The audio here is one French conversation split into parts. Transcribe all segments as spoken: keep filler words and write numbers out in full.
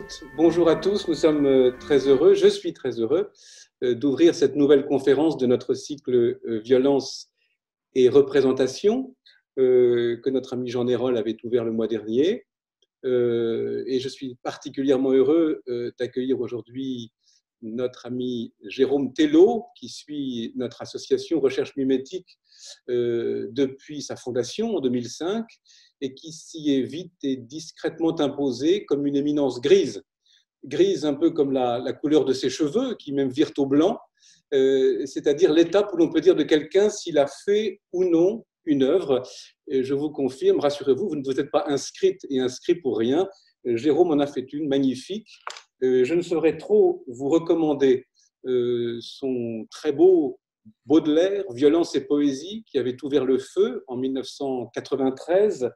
toutes, bonjour à tous, nous sommes très heureux, je suis très heureux d'ouvrir cette nouvelle conférence de notre cycle Violence et représentation que notre ami Jean Nérolle avait ouvert le mois dernier. Et je suis particulièrement heureux d'accueillir aujourd'hui notre ami Jérôme Tello, qui suit notre association Recherche Mimétique depuis sa fondation en deux mille cinq et qui s'y est vite et discrètement imposé comme une éminence grise. Grise un peu comme la, la couleur de ses cheveux, qui même virent au blanc, euh, c'est-à-dire l'étape où l'on peut dire de quelqu'un s'il a fait ou non une œuvre. Et je vous confirme, rassurez-vous, vous ne vous êtes pas inscrite et inscrit pour rien. Jérôme en a fait une magnifique. Euh, je ne saurais trop vous recommander euh, son très beau Baudelaire, Violence et poésie, qui avait ouvert le feu en mille neuf cent quatre-vingt-treize.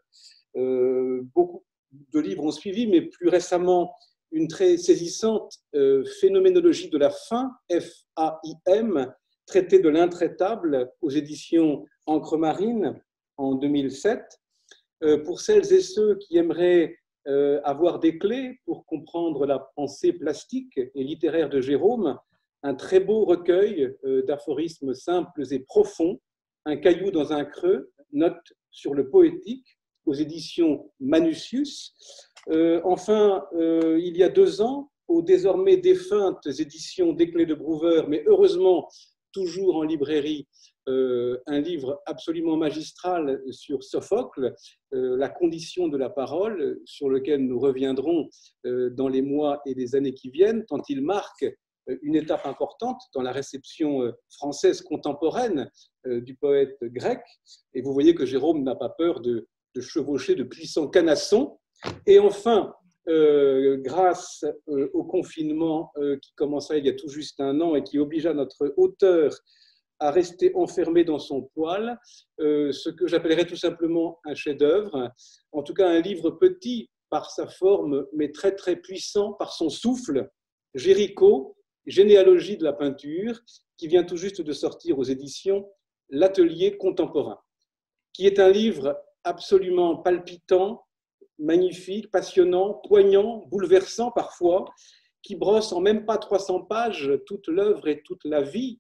Euh, beaucoup de livres ont suivi, mais plus récemment, une très saisissante euh, phénoménologie de la faim, F A I M, traité de l'intraitable aux éditions Encre Marine en deux mille sept. Euh, pour celles et ceux qui aimeraient euh, avoir des clés pour comprendre la pensée plastique et littéraire de Jérôme, un très beau recueil euh, d'aphorismes simples et profonds, Un caillou dans un creux, note sur le poétique, aux éditions Manusius. Euh, enfin, euh, il y a deux ans, aux désormais défuntes éditions des Clés de Brouwer, mais heureusement toujours en librairie, euh, un livre absolument magistral sur Sophocle, euh, La condition de la parole, sur lequel nous reviendrons euh, dans les mois et les années qui viennent, tant il marque une étape importante dans la réception française contemporaine euh, du poète grec. Et vous voyez que Jérôme n'a pas peur de, de chevaucher de puissants canassons. Et enfin, euh, grâce euh, au confinement euh, qui commença il y a tout juste un an et qui obligea notre auteur à rester enfermé dans son poêle, euh, ce que j'appellerais tout simplement un chef-d'œuvre, en tout cas un livre petit par sa forme, mais très très puissant par son souffle, Géricault, Généalogie de la peinture, qui vient tout juste de sortir aux éditions L'Atelier contemporain, qui est un livre absolument palpitant, magnifique, passionnant, poignant, bouleversant parfois, qui brosse en même pas trois cents pages toute l'œuvre et toute la vie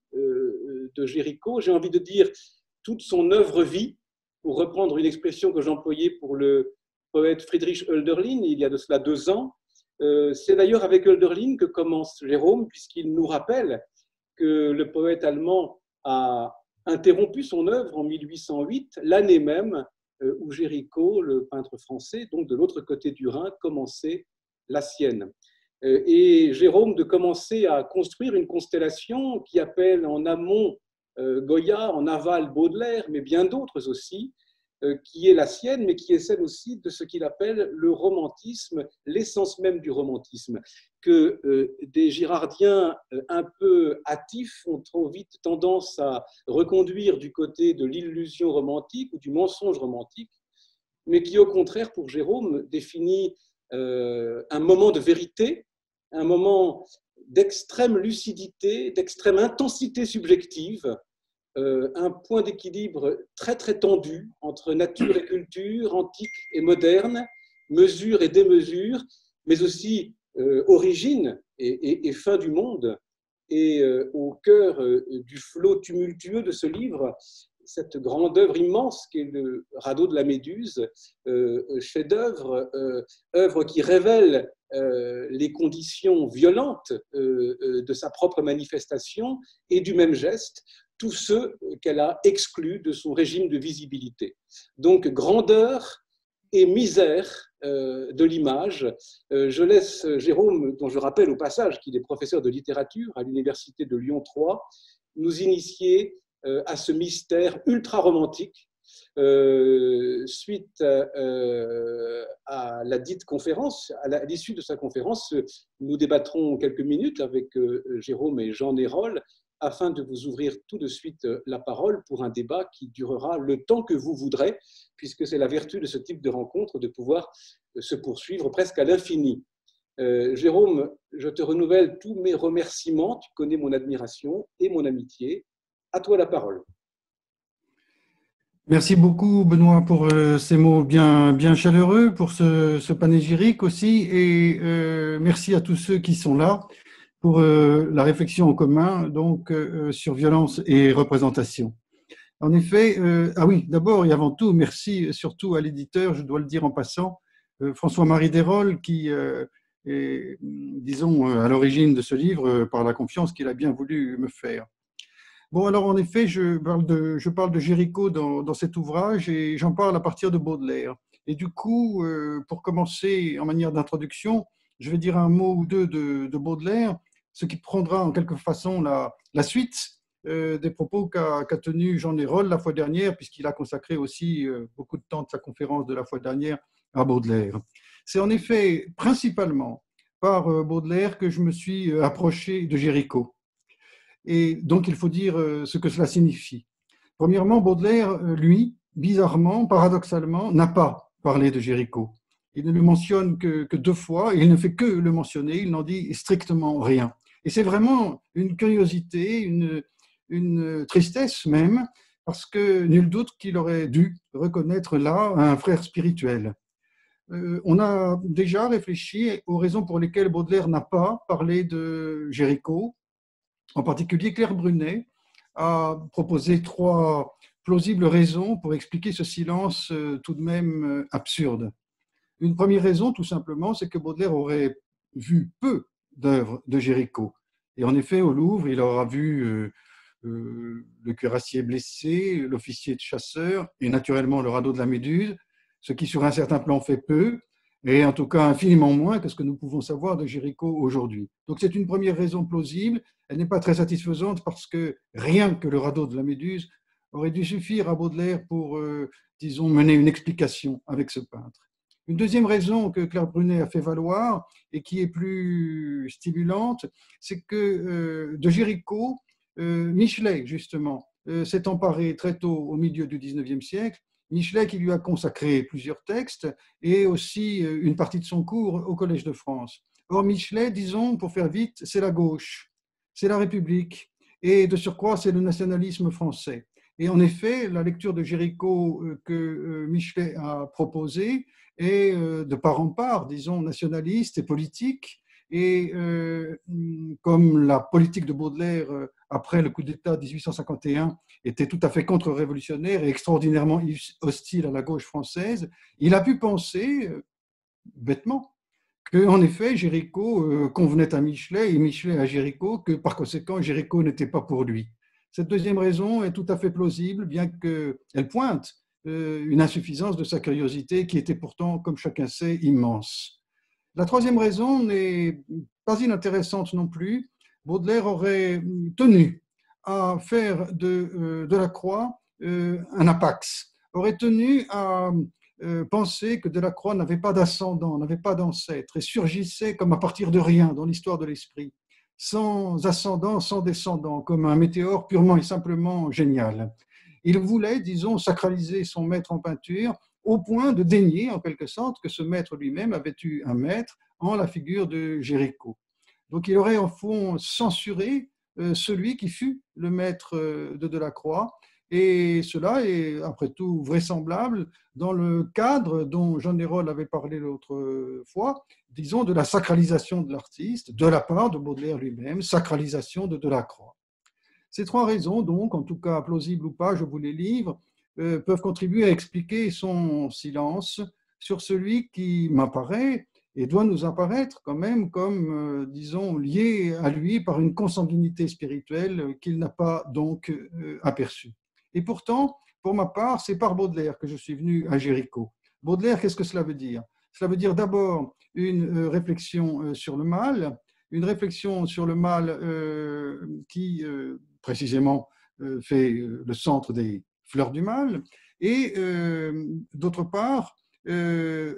de Géricault. J'ai envie de dire toute son œuvre-vie, pour reprendre une expression que j'employais pour le poète Friedrich Hölderlin il y a de cela deux ans. C'est d'ailleurs avec Hölderlin que commence Jérôme, puisqu'il nous rappelle que le poète allemand a interrompu son œuvre en mille huit cent huit, l'année même où Géricault, le peintre français, donc de l'autre côté du Rhin, commençait la sienne. Et Jérôme de commencer à construire une constellation qui appelle en amont Goya, en aval Baudelaire, mais bien d'autres aussi, qui est la sienne, mais qui est celle aussi de ce qu'il appelle le romantisme, l'essence même du romantisme, que des girardiens un peu hâtifs ont trop vite tendance à reconduire du côté de l'illusion romantique ou du mensonge romantique, mais qui au contraire, pour Jérôme, définit un moment de vérité, un moment d'extrême lucidité, d'extrême intensité subjective, Euh, un point d'équilibre très très tendu entre nature et culture, antique et moderne, mesure et démesure, mais aussi euh, origine et, et, et fin du monde. Et euh, au cœur euh, du flot tumultueux de ce livre, cette grande œuvre immense qui est le radeau de la Méduse, euh, chef-d'œuvre, euh, œuvre qui révèle euh, les conditions violentes euh, de sa propre manifestation et du même geste, tous ceux qu'elle a exclus de son régime de visibilité. Donc, grandeur et misère euh, de l'image. Euh, je laisse Jérôme, dont je rappelle au passage qu'il est professeur de littérature à l'université de Lyon trois, nous initier euh, à ce mystère ultra-romantique. Euh, suite euh, à la dite conférence, à l'issue de sa conférence, nous débattrons quelques minutes avec euh, Jérôme et Jean Nérolle afin de vous ouvrir tout de suite la parole pour un débat qui durera le temps que vous voudrez, puisque c'est la vertu de ce type de rencontre de pouvoir se poursuivre presque à l'infini. Euh, Jérôme, je te renouvelle tous mes remerciements, tu connais mon admiration et mon amitié. À toi la parole. Merci beaucoup, Benoît, pour euh, ces mots bien, bien chaleureux, pour ce, ce panégyrique aussi, et euh, merci à tous ceux qui sont là pour euh, la réflexion en commun donc euh, sur violence et représentation. En effet, euh, ah oui, d'abord et avant tout, merci surtout à l'éditeur, je dois le dire en passant, euh, François-Marie Desrolles, qui euh, est, disons, à l'origine de ce livre euh, par la confiance qu'il a bien voulu me faire. Bon, alors en effet, je parle de, je parle de Géricault dans, dans cet ouvrage et j'en parle à partir de Baudelaire. Et du coup, euh, pour commencer en manière d'introduction, je vais dire un mot ou deux de, de Baudelaire, ce qui prendra en quelque façon la, la suite euh, des propos qu'a qu'a tenu Jean Hérol la fois dernière, puisqu'il a consacré aussi euh, beaucoup de temps de sa conférence de la fois dernière à Baudelaire. C'est en effet principalement par euh, Baudelaire que je me suis euh, approché de Géricault. Et donc, il faut dire euh, ce que cela signifie. Premièrement, Baudelaire, euh, lui, bizarrement, paradoxalement, n'a pas parlé de Géricault. Il ne le mentionne que, que deux fois, et il ne fait que le mentionner, il n'en dit strictement rien. Et c'est vraiment une curiosité, une, une tristesse même, parce que nul doute qu'il aurait dû reconnaître là un frère spirituel. Euh, on a déjà réfléchi aux raisons pour lesquelles Baudelaire n'a pas parlé de Géricault. En particulier, Claire Brunet a proposé trois plausibles raisons pour expliquer ce silence euh, tout de même euh, absurde. Une première raison, tout simplement, c'est que Baudelaire aurait vu peu d'œuvres de Géricault. Et en effet, au Louvre, il aura vu euh, euh, le cuirassier blessé, l'officier de chasseur et naturellement le radeau de la Méduse, ce qui sur un certain plan fait peu, et en tout cas infiniment moins que ce que nous pouvons savoir de Géricault aujourd'hui. Donc c'est une première raison plausible, elle n'est pas très satisfaisante parce que rien que le radeau de la Méduse aurait dû suffire à Baudelaire pour, euh, disons, mener une explication avec ce peintre. Une deuxième raison que Claire Brunet a fait valoir et qui est plus stimulante, c'est que euh, de Géricault, euh, Michelet, justement, euh, s'est emparé très tôt au milieu du dix-neuvième siècle. Michelet qui lui a consacré plusieurs textes et aussi euh, une partie de son cours au Collège de France. Or, Michelet, disons, pour faire vite, c'est la gauche, c'est la République et de surcroît, c'est le nationalisme français. Et en effet, la lecture de Géricault euh, que euh, Michelet a proposée est euh, de part en part, disons, nationaliste et politique. Et euh, comme la politique de Baudelaire euh, après le coup d'État de dix-huit cent cinquante et un était tout à fait contre-révolutionnaire et extraordinairement hostile à la gauche française, il a pu penser, euh, bêtement, qu'en effet, Géricault euh, convenait à Michelet et Michelet à Géricault, que par conséquent, Géricault n'était pas pour lui. Cette deuxième raison est tout à fait plausible, bien qu'elle pointe euh, une insuffisance de sa curiosité qui était pourtant, comme chacun sait, immense. La troisième raison n'est pas inintéressante non plus. Baudelaire aurait tenu à faire de, euh, de la Croix euh, un apax, aurait tenu à euh, penser que Delacroix n'avait pas d'ascendant, n'avait pas d'ancêtre et surgissait comme à partir de rien dans l'histoire de l'esprit, sans ascendant, sans descendant, comme un météore purement et simplement génial. Il voulait, disons, sacraliser son maître en peinture au point de dénier, en quelque sorte, que ce maître lui-même avait eu un maître en la figure de Géricault. Donc il aurait, en fond, censuré euh, celui qui fut le maître euh, de Delacroix. Et cela est, après tout, vraisemblable dans le cadre dont Jean Hérol avait parlé l'autre fois, disons, de la sacralisation de l'artiste, de la part de Baudelaire lui-même, sacralisation de Delacroix. Ces trois raisons, donc, en tout cas plausibles ou pas, je vous les livre, euh, peuvent contribuer à expliquer son silence sur celui qui m'apparaît et doit nous apparaître quand même comme, euh, disons, lié à lui par une consanguinité spirituelle qu'il n'a pas donc euh, aperçue. Et pourtant, pour ma part, c'est par Baudelaire que je suis venu à Géricault. Baudelaire, qu'est-ce que cela veut dire? Cela veut dire d'abord une euh, réflexion euh, sur le mal, une réflexion sur le mal euh, qui euh, précisément euh, fait le centre des fleurs du mal, et euh, d'autre part, euh,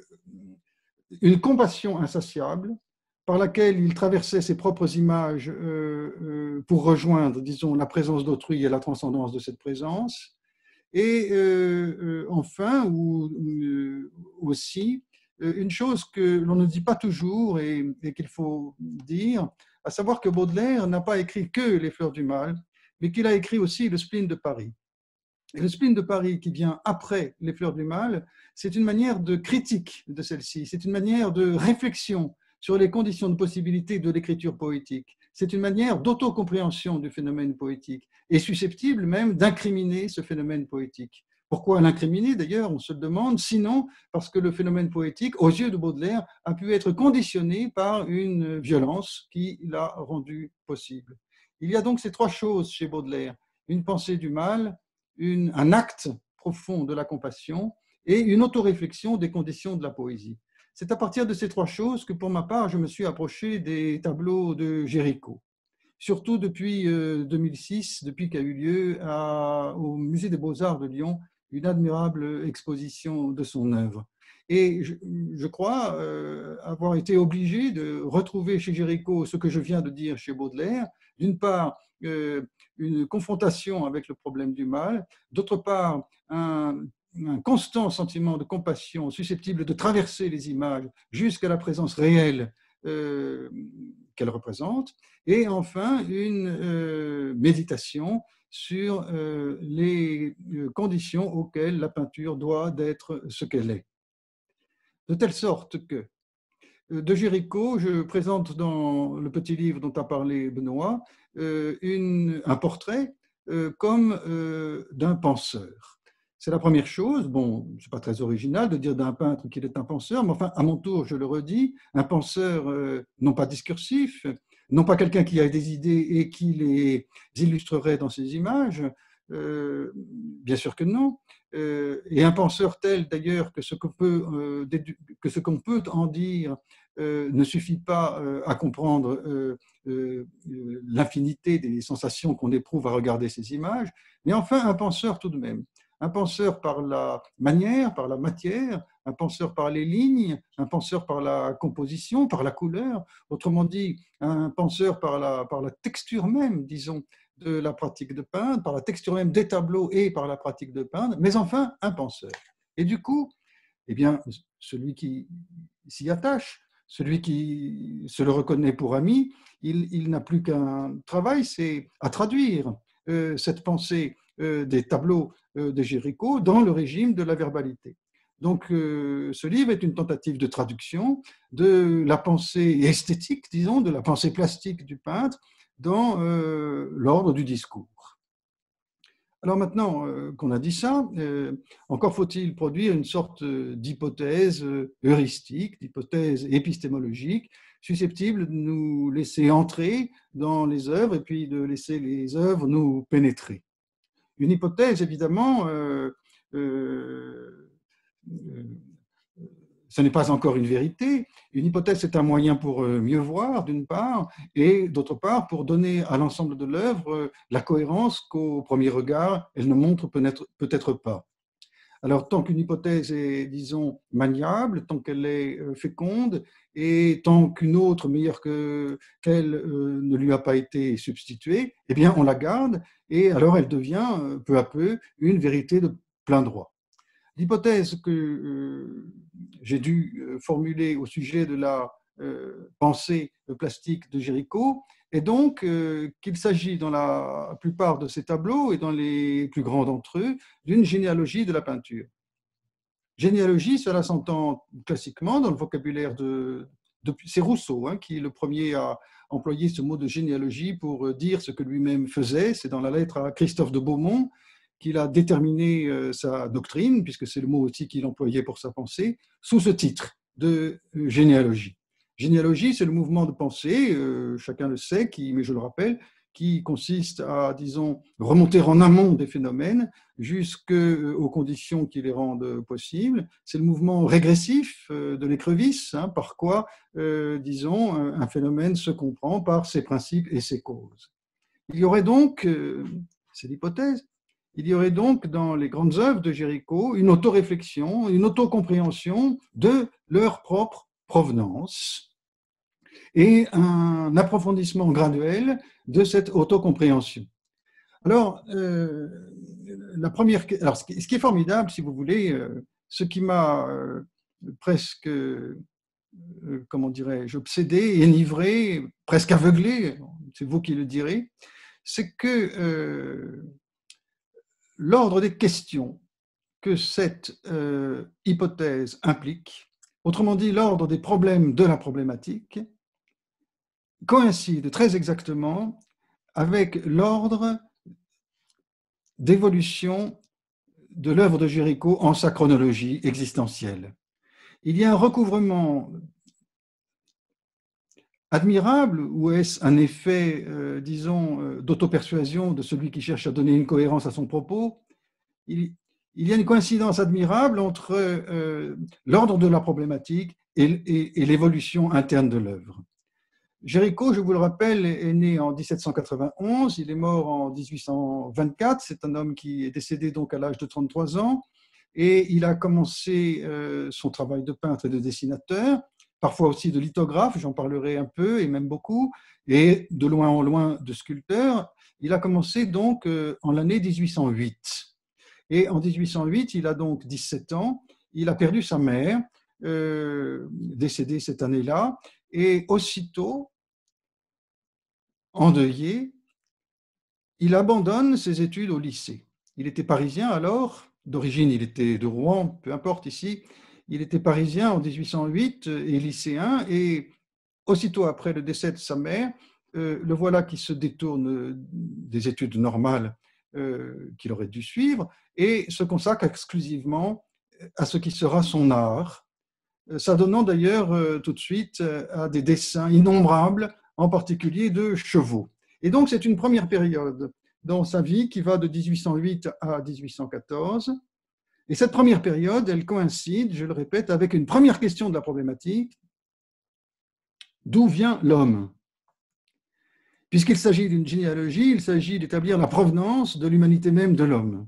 une compassion insatiable par laquelle il traversait ses propres images euh, euh, pour rejoindre, disons, la présence d'autrui et la transcendance de cette présence. Et euh, euh, enfin, ou euh, aussi, euh, une chose que l'on ne dit pas toujours et, et qu'il faut dire, à savoir que Baudelaire n'a pas écrit que Les Fleurs du Mal, mais qu'il a écrit aussi Le Spleen de Paris. Et le spleen de Paris qui vient après les fleurs du mal, c'est une manière de critique de celle-ci, c'est une manière de réflexion sur les conditions de possibilité de l'écriture poétique. C'est une manière d'autocompréhension du phénomène poétique et susceptible même d'incriminer ce phénomène poétique. Pourquoi l'incriminer d'ailleurs, on se le demande, sinon parce que le phénomène poétique, aux yeux de Baudelaire, a pu être conditionné par une violence qui l'a rendu possible. Il y a donc ces trois choses chez Baudelaire, une pensée du mal, une, un acte profond de la compassion et une autoréflexion des conditions de la poésie. C'est à partir de ces trois choses que, pour ma part, je me suis approché des tableaux de Géricault, surtout depuis deux mille six, depuis qu'a eu lieu à, au Musée des Beaux-Arts de Lyon une admirable exposition de son œuvre. Et je, je crois euh, avoir été obligé de retrouver chez Géricault ce que je viens de dire chez Baudelaire, d'une part euh, une confrontation avec le problème du mal, d'autre part un, un constant sentiment de compassion susceptible de traverser les images jusqu'à la présence réelle euh, qu'elles représentent, et enfin une euh, méditation sur euh, les conditions auxquelles la peinture doit être ce qu'elle est. De telle sorte que de Géricault, je présente dans le petit livre dont a parlé Benoît euh, une, un portrait euh, comme euh, d'un penseur. C'est la première chose. Bon, ce n'est pas très original de dire d'un peintre qu'il est un penseur, mais enfin, à mon tour, je le redis, un penseur euh, non pas discursif, non pas quelqu'un qui a des idées et qui les illustrerait dans ses images, euh, bien sûr que non, euh, et un penseur tel d'ailleurs que ce qu'on peut, euh, que ce qu'on peut en dire euh, ne suffit pas euh, à comprendre euh, euh, l'infinité des sensations qu'on éprouve à regarder ces images, mais enfin un penseur tout de même. Un penseur par la manière, par la matière, un penseur par les lignes, un penseur par la composition, par la couleur, autrement dit, un penseur par la, par la texture même, disons, de la pratique de peindre, par la texture même des tableaux et par la pratique de peindre, mais enfin un penseur. Et du coup, eh bien, celui qui s'y attache, celui qui se le reconnaît pour ami, il, il n'a plus qu'un travail, c'est à traduire euh, cette pensée euh, des tableaux euh, de Géricault dans le régime de la verbalité. Donc, euh, ce livre est une tentative de traduction de la pensée esthétique, disons, de la pensée plastique du peintre dans euh, l'ordre du discours. Alors maintenant euh, qu'on a dit ça, euh, encore faut-il produire une sorte d'hypothèse heuristique, d'hypothèse épistémologique, susceptible de nous laisser entrer dans les œuvres et puis de laisser les œuvres nous pénétrer. Une hypothèse, évidemment, euh, euh, euh, ce n'est pas encore une vérité. Une hypothèse, c'est un moyen pour mieux voir, d'une part, et d'autre part, pour donner à l'ensemble de l'œuvre la cohérence qu'au premier regard, elle ne montre peut-être peut-être pas. Alors, tant qu'une hypothèse est, disons, maniable, tant qu'elle est féconde, et tant qu'une autre, meilleure que, qu'elle, euh, ne lui a pas été substituée, eh bien, on la garde, et alors elle devient, euh, peu à peu, une vérité de plein droit. L'hypothèse que euh, j'ai dû formuler au sujet de la euh, pensée plastique de Géricault est donc euh, qu'il s'agit dans la plupart de ces tableaux et dans les plus grands d'entre eux d'une généalogie de la peinture. Généalogie, cela s'entend classiquement dans le vocabulaire de... de c'est Rousseau hein, qui est le premier à employer ce mot de généalogie pour dire ce que lui-même faisait. C'est dans la lettre à Christophe de Beaumont qu'il a déterminé euh, sa doctrine, puisque c'est le mot aussi qu'il employait pour sa pensée, sous ce titre de euh, généalogie. Généalogie, c'est le mouvement de pensée, euh, chacun le sait, qui, mais je le rappelle, qui consiste à, disons, remonter en amont des phénomènes jusqu'aux conditions qui les rendent possibles. C'est le mouvement régressif euh, de l'écrevisse, hein, par quoi, euh, disons, un phénomène se comprend par ses principes et ses causes. Il y aurait donc, euh, c'est l'hypothèse, il y aurait donc dans les grandes œuvres de Géricault une autoréflexion, une autocompréhension de leur propre provenance et un approfondissement graduel de cette autocompréhension. Alors, euh, la première, alors, ce qui est formidable, si vous voulez, euh, ce qui m'a euh, presque, euh, comment dirais-je, obsédé, enivré, presque aveuglé, c'est vous qui le direz, c'est que euh, l'ordre des questions que cette euh, hypothèse implique, autrement dit l'ordre des problèmes de la problématique, coïncide très exactement avec l'ordre d'évolution de l'œuvre de Géricault en sa chronologie existentielle. Il y a un recouvrement admirable, ou est-ce un effet, euh, disons, euh, d'autopersuasion de celui qui cherche à donner une cohérence à son propos? Il, il y a une coïncidence admirable entre euh, l'ordre de la problématique et, et, et l'évolution interne de l'œuvre. Géricault, je vous le rappelle, est né en mille sept cent quatre-vingt-onze, il est mort en mille huit cent vingt-quatre, c'est un homme qui est décédé donc à l'âge de trente-trois ans, et il a commencé euh, son travail de peintre et de dessinateur, parfois aussi de lithographe, j'en parlerai un peu et même beaucoup, et de loin en loin de sculpteur. Il a commencé donc euh, en l'année mille huit cent huit. Et en mille huit cent huit, il a donc dix-sept ans, il a perdu sa mère, euh, décédée cette année-là, et aussitôt, endeuillé, il abandonne ses études au lycée. Il était parisien alors, d'origine il était de Rouen, peu importe ici, il était parisien en mille huit cent huit et lycéen, et aussitôt après le décès de sa mère, euh, le voilà qui se détourne des études normales euh, qu'il aurait dû suivre et se consacre exclusivement à ce qui sera son art, s'adonnant d'ailleurs euh, tout de suite à des dessins innombrables, en particulier de chevaux. Et donc c'est une première période dans sa vie qui va de mille huit cent huit à mille huit cent quatorze. Et cette première période, elle coïncide, je le répète, avec une première question de la problématique: d'où vient l'homme? Puisqu'il s'agit d'une généalogie, il s'agit d'établir la provenance de l'humanité même de l'homme.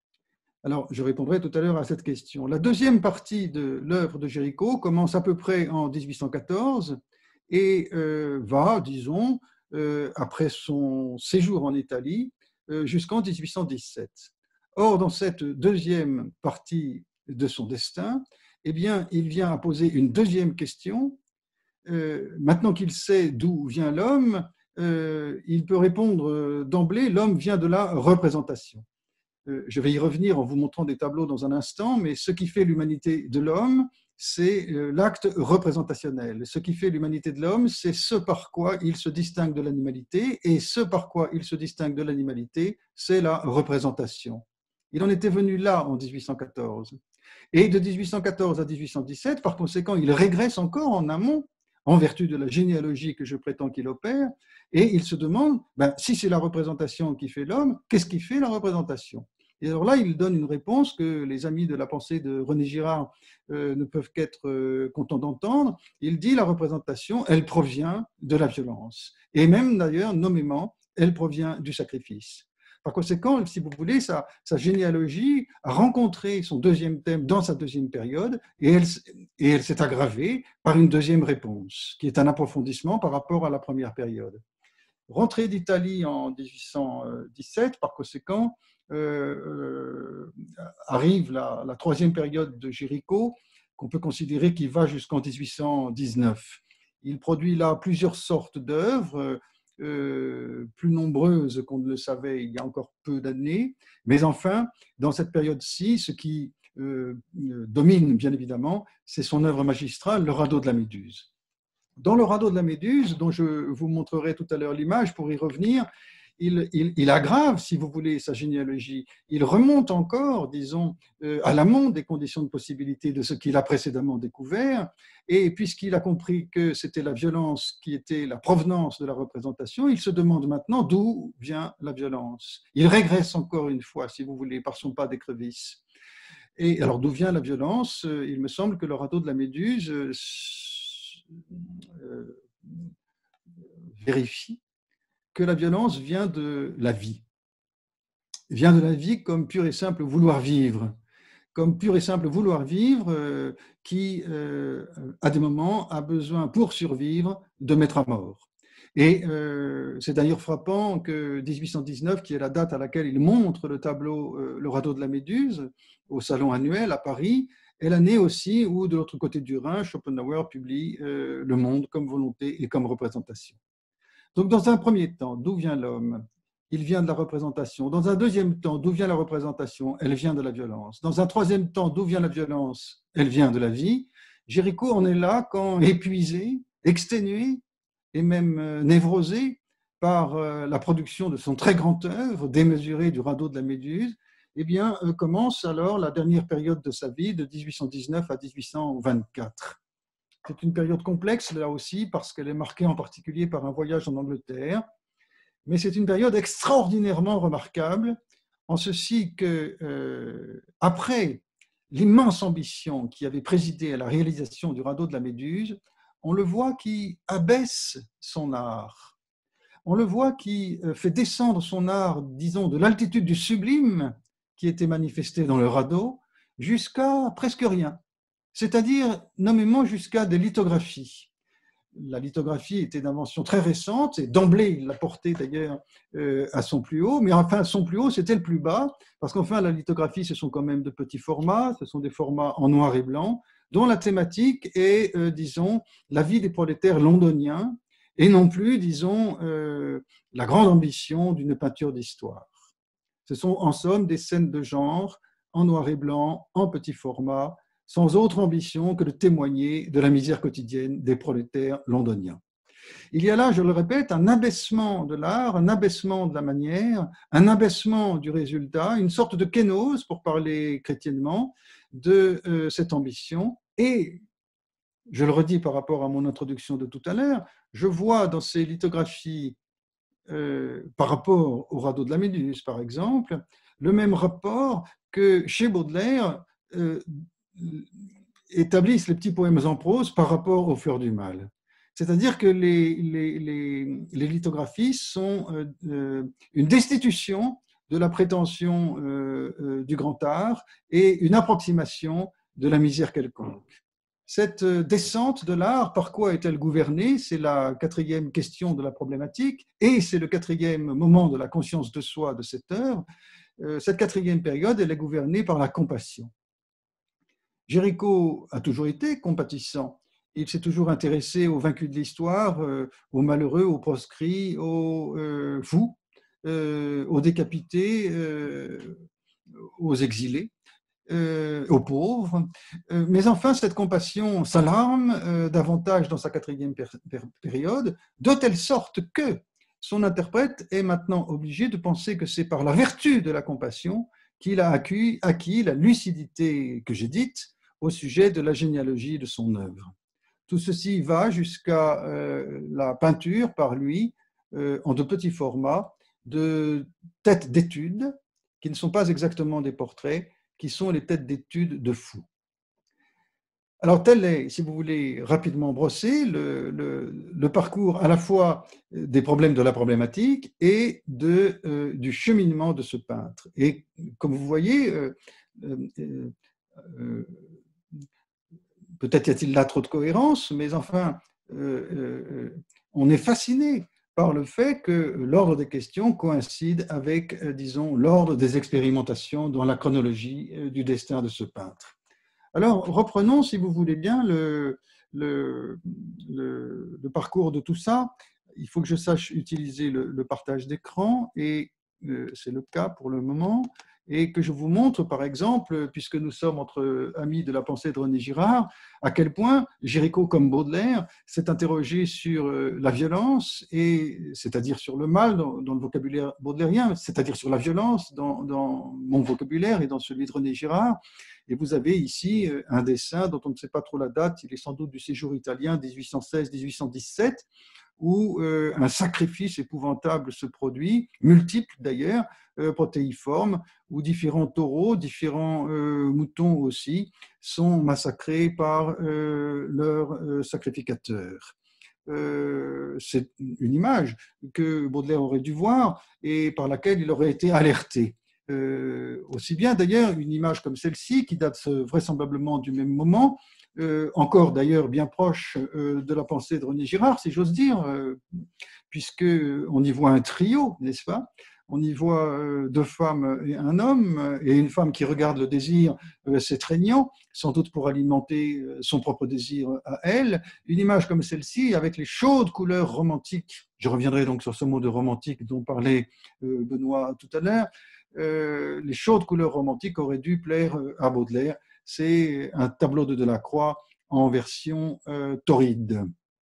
Alors, je répondrai tout à l'heure à cette question. La deuxième partie de l'œuvre de Géricault commence à peu près en mille huit cent quatorze et euh, va, disons, euh, après son séjour en Italie, euh, jusqu'en mille huit cent dix-sept. Or, dans cette deuxième partie de son destin, eh bien, il vient à poser une deuxième question. Euh, maintenant qu'il sait d'où vient l'homme, euh, il peut répondre d'emblée: l'homme vient de la représentation. Euh, je vais y revenir en vous montrant des tableaux dans un instant, mais ce qui fait l'humanité de l'homme, c'est euh, l'acte représentationnel. Ce qui fait l'humanité de l'homme, c'est ce par quoi il se distingue de l'animalité, et ce par quoi il se distingue de l'animalité, c'est la représentation. Il en était venu là en mille huit cent quatorze. Et de mille huit cent quatorze à mille huit cent dix-sept, par conséquent, il régresse encore en amont, en vertu de la généalogie que je prétends qu'il opère, et il se demande, ben, si c'est la représentation qui fait l'homme, qu'est-ce qui fait la représentation? Et alors là, il donne une réponse que les amis de la pensée de René Girard euh, ne peuvent qu'être euh, contents d'entendre. Il dit: la représentation, elle provient de la violence. Et même d'ailleurs, nommément, elle provient du sacrifice. Par conséquent, si vous voulez, sa, sa généalogie a rencontré son deuxième thème dans sa deuxième période, et elle, et elle s'est aggravée par une deuxième réponse, qui est un approfondissement par rapport à la première période. Rentrée d'Italie en mille huit cent dix-sept, par conséquent, euh, euh, arrive la, la troisième période de Géricault, qu'on peut considérer qui va jusqu'en mille huit cent dix-neuf. Il produit là plusieurs sortes d'œuvres, euh, plus nombreuses qu'on ne le savait il y a encore peu d'années, mais enfin, dans cette période-ci, ce qui euh, domine bien évidemment, c'est son œuvre magistrale, Le radeau de la Méduse. Dans Le radeau de la Méduse, dont je vous montrerai tout à l'heure l'image pour y revenir, il, il, il aggrave, si vous voulez, sa généalogie. Il remonte encore, disons, euh, à l'amont des conditions de possibilité de ce qu'il a précédemment découvert. Et puisqu'il a compris que c'était la violence qui était la provenance de la représentation, il se demande maintenant d'où vient la violence. Il régresse encore une fois, si vous voulez, par son pas d'écrevisse. Et alors, d'où vient la violence? Il me semble que Le radeau de la Méduse euh, vérifie que la violence vient de la vie, vient de la vie comme pur et simple vouloir vivre, comme pur et simple vouloir vivre euh, qui, euh, à des moments, a besoin pour survivre de mettre à mort. Et euh, c'est d'ailleurs frappant que mille huit cent dix-neuf, qui est la date à laquelle il montre le tableau euh, Le radeau de la Méduse, au salon annuel à Paris, est l'année aussi où, de l'autre côté du Rhin, Schopenhauer publie euh, Le Monde comme volonté et comme représentation. Donc, dans un premier temps, d'où vient l'homme? il vient de la représentation. Dans un deuxième temps, d'où vient la représentation? Elle vient de la violence. Dans un troisième temps, d'où vient la violence? Elle vient de la vie. Géricault en est là quand épuisé, exténué et même névrosé par la production de son très grand œuvre, démesurée du radeau de la Méduse, eh bien, commence alors la dernière période de sa vie, de mille huit cent dix-neuf à mille huit cent vingt-quatre. C'est une période complexe, là aussi, parce qu'elle est marquée en particulier par un voyage en Angleterre, mais c'est une période extraordinairement remarquable, en ceci que, euh, après l'immense ambition qui avait présidé à la réalisation du radeau de la Méduse, on le voit qui abaisse son art. On le voit qui fait descendre son art, disons, de l'altitude du sublime qui était manifesté dans le radeau, jusqu'à presque rien, c'est-à-dire nommément jusqu'à des lithographies. La lithographie était une invention très récente, et d'emblée, il l'a portée d'ailleurs euh, à son plus haut, mais enfin, son plus haut, c'était le plus bas, parce qu'enfin, la lithographie, ce sont quand même de petits formats, ce sont des formats en noir et blanc, dont la thématique est, euh, disons, la vie des prolétaires londoniens, et non plus, disons, euh, la grande ambition d'une peinture d'histoire. Ce sont en somme des scènes de genre, en noir et blanc, en petit format, sans autre ambition que de témoigner de la misère quotidienne des prolétaires londoniens. Il y a là, je le répète, un abaissement de l'art, un abaissement de la manière, un abaissement du résultat, une sorte de kénose, pour parler chrétiennement, de euh, cette ambition. Et, je le redis par rapport à mon introduction de tout à l'heure, je vois dans ces lithographies, euh, par rapport au radeau de la Méduse, par exemple, le même rapport que chez Baudelaire, euh, établissent les petits poèmes en prose par rapport aux fleurs du mal. C'est-à-dire que les, les, les, les lithographies sont euh, une destitution de la prétention euh, euh, du grand art et une approximation de la misère quelconque. Cette descente de l'art, par quoi est-elle gouvernée? C'est la quatrième question de la problématique et c'est le quatrième moment de la conscience de soi de cette œuvre. Cette quatrième période, elle est gouvernée par la compassion. Géricault a toujours été compatissant. Il s'est toujours intéressé aux vaincus de l'histoire, euh, aux malheureux, aux proscrits, aux euh, fous, euh, aux décapités, euh, aux exilés, euh, aux pauvres. Euh, mais enfin, cette compassion s'alarme euh, davantage dans sa quatrième période, de telle sorte que son interprète est maintenant obligé de penser que c'est par la vertu de la compassion qu'il a acquis, acquis la lucidité que j'ai dite au sujet de la généalogie de son œuvre. Tout ceci va jusqu'à euh, la peinture par lui, euh, en de petits formats, de têtes d'études, qui ne sont pas exactement des portraits, qui sont les têtes d'études de fous. Alors, tel est, si vous voulez rapidement brosser, le, le, le parcours à la fois des problèmes de la problématique et de, euh, du cheminement de ce peintre. Et comme vous voyez, euh, euh, euh, peut-être y a-t-il là trop de cohérence, mais enfin, euh, euh, on est fasciné par le fait que l'ordre des questions coïncide avec, euh, disons, l'ordre des expérimentations dans la chronologie euh, du destin de ce peintre. Alors, reprenons, si vous voulez bien, le, le, le, le parcours de tout ça. Il faut que je sache utiliser le, le partage d'écran, et euh, c'est le cas pour le moment. Et que je vous montre, par exemple, puisque nous sommes entre amis de la pensée de René Girard, à quel point Géricault, comme Baudelaire, s'est interrogé sur la violence, et c'est-à-dire sur le mal dans, dans le vocabulaire baudelairien, c'est-à-dire sur la violence dans, dans mon vocabulaire et dans celui de René Girard. Et vous avez ici un dessin dont on ne sait pas trop la date, il est sans doute du séjour italien dix-huit cent seize dix-huit cent dix-sept, où euh, un sacrifice épouvantable se produit, multiple d'ailleurs, euh, protéiforme, où différents taureaux, différents euh, moutons aussi, sont massacrés par euh, leurs euh, sacrificateurs. Euh, c'est une image que Baudelaire aurait dû voir et par laquelle il aurait été alerté. Euh, aussi bien d'ailleurs une image comme celle-ci, qui date vraisemblablement du même moment, Euh, encore d'ailleurs bien proche euh, de la pensée de René Girard, si j'ose dire, euh, puisqu'on y voit un trio, n'est-ce pas? On y voit euh, deux femmes et un homme, et une femme qui regarde le désir euh, s'étreignant, sans doute pour alimenter euh, son propre désir à elle. Une image comme celle-ci, avec les chaudes couleurs romantiques Je reviendrai donc sur ce mot de romantique dont parlait euh, Benoît tout à l'heure. Euh, les chaudes couleurs romantiques auraient dû plaire à Baudelaire. C'est un tableau de Delacroix en version euh, torride.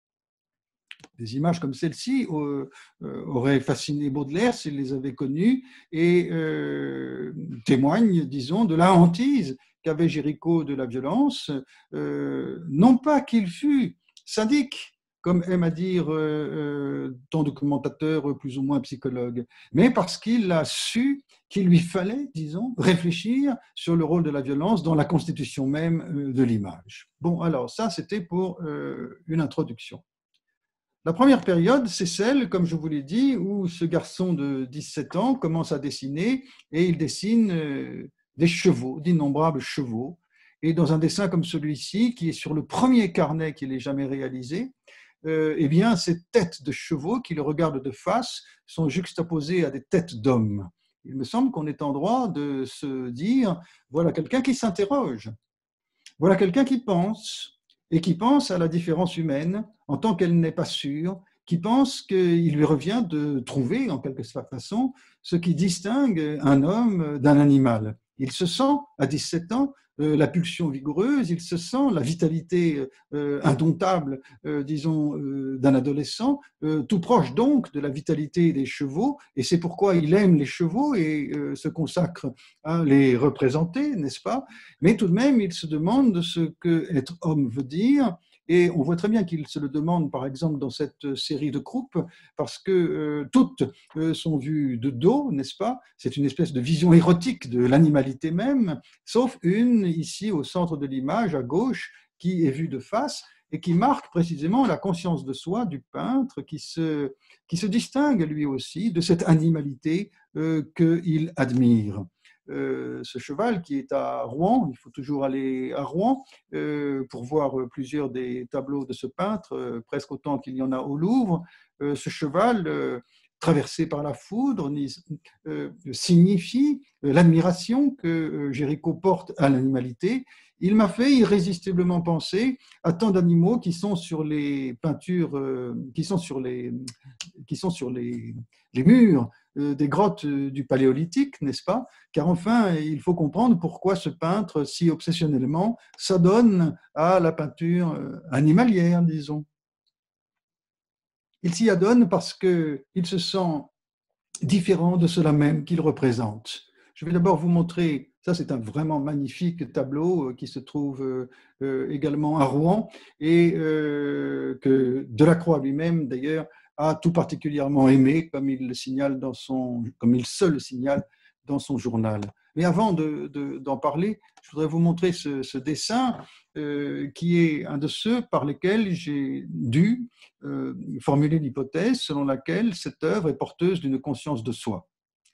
Des images comme celle-ci euh, euh, auraient fasciné Baudelaire s'il les avait connues et euh, témoignent, disons, de la hantise qu'avait Géricault de la violence, euh, non pas qu'il fût sadique, comme aime à dire euh, euh, tant de commentateurs plus ou moins psychologues, mais parce qu'il a su qu'il lui fallait, disons, réfléchir sur le rôle de la violence dans la constitution même euh, de l'image. Bon, alors ça, c'était pour euh, une introduction. La première période, c'est celle, comme je vous l'ai dit, où ce garçon de dix-sept ans commence à dessiner et il dessine euh, des chevaux, d'innombrables chevaux. Et dans un dessin comme celui-ci, qui est sur le premier carnet qu'il ait jamais réalisé, euh, eh bien, ces têtes de chevaux qui le regardent de face sont juxtaposées à des têtes d'hommes. Il me semble qu'on est en droit de se dire, voilà quelqu'un qui s'interroge, voilà quelqu'un qui pense, et qui pense à la différence humaine en tant qu'elle n'est pas sûre, qui pense qu'il lui revient de trouver, en quelque façon, ce qui distingue un homme d'un animal. Il se sent, à dix-sept ans, euh, la pulsion vigoureuse, il se sent la vitalité euh, indomptable, euh, disons, euh, d'un adolescent, euh, tout proche donc de la vitalité des chevaux, et c'est pourquoi il aime les chevaux et euh, se consacre à les représenter, n'est-ce pas? Mais tout de même, il se demande ce que être homme veut dire, et on voit très bien qu'il se le demande, par exemple, dans cette série de croupes, parce que euh, toutes euh, sont vues de dos, n'est-ce pas? C'est une espèce de vision érotique de l'animalité même, sauf une, ici, au centre de l'image, à gauche, qui est vue de face, et qui marque précisément la conscience de soi du peintre, qui se, qui se distingue lui aussi de cette animalité euh, qu'il admire. Euh, ce cheval qui est à Rouen, il faut toujours aller à Rouen euh, pour voir plusieurs des tableaux de ce peintre, euh, presque autant qu'il y en a au Louvre. Euh, ce cheval, euh, traversé par la foudre, euh, signifie l'admiration que euh, Géricault porte à l'animalité. Il m'a fait irrésistiblement penser à tant d'animaux qui sont sur les peintures, euh, qui sont sur les, qui sont sur les, les murs des grottes du Paléolithique, n'est-ce pas? Car enfin, il faut comprendre pourquoi ce peintre, si obsessionnellement, s'adonne à la peinture animalière, disons. Il s'y adonne parce qu'il se sent différent de cela même qu'il représente. Je vais d'abord vous montrer, ça c'est un vraiment magnifique tableau qui se trouve euh, également à Rouen et euh, que Delacroix lui-même d'ailleurs a tout particulièrement aimé, comme il le signale dans son, comme il se le signale dans son journal. Mais avant de, de, d'en parler, je voudrais vous montrer ce, ce dessin euh, qui est un de ceux par lesquels j'ai dû euh, formuler l'hypothèse selon laquelle cette œuvre est porteuse d'une conscience de soi.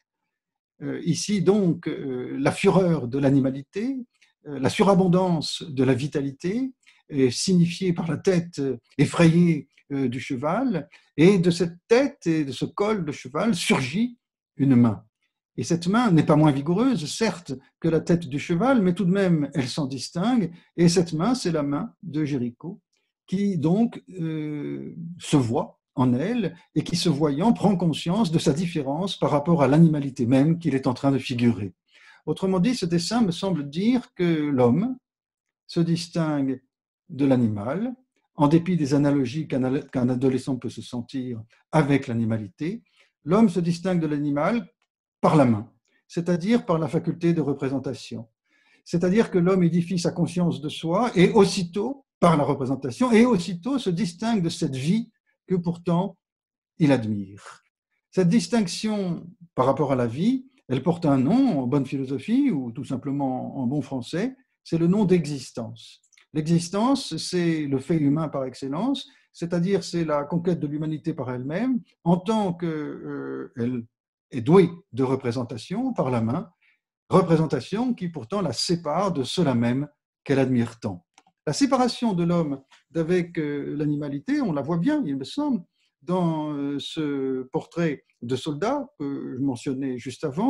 Euh, ici donc, euh, la fureur de l'animalité, euh, la surabondance de la vitalité est signifiée par la tête effrayée du cheval, et de cette tête et de ce col de cheval surgit une main. Et cette main n'est pas moins vigoureuse, certes, que la tête du cheval, mais tout de même, elle s'en distingue, et cette main, c'est la main de Géricault, qui donc euh, se voit en elle, et qui, se voyant, prend conscience de sa différence par rapport à l'animalité même qu'il est en train de figurer. Autrement dit, ce dessin me semble dire que l'homme se distingue de l'animal, en dépit des analogies qu'un adolescent peut se sentir avec l'animalité, l'homme se distingue de l'animal par la main, c'est-à-dire par la faculté de représentation. C'est-à-dire que l'homme édifie sa conscience de soi et aussitôt, par la représentation, et aussitôt se distingue de cette vie que pourtant il admire. Cette distinction par rapport à la vie, elle porte un nom en bonne philosophie ou tout simplement en bon français, c'est le nom d'existence. L'existence, c'est le fait humain par excellence, c'est-à-dire c'est la conquête de l'humanité par elle-même, en tant qu'elle euh, est douée de représentation par la main, représentation qui pourtant la sépare de cela même qu'elle admire tant. La séparation de l'homme d'avec euh, l'animalité, on la voit bien, il me semble, dans euh, ce portrait de soldat que je mentionnais juste avant,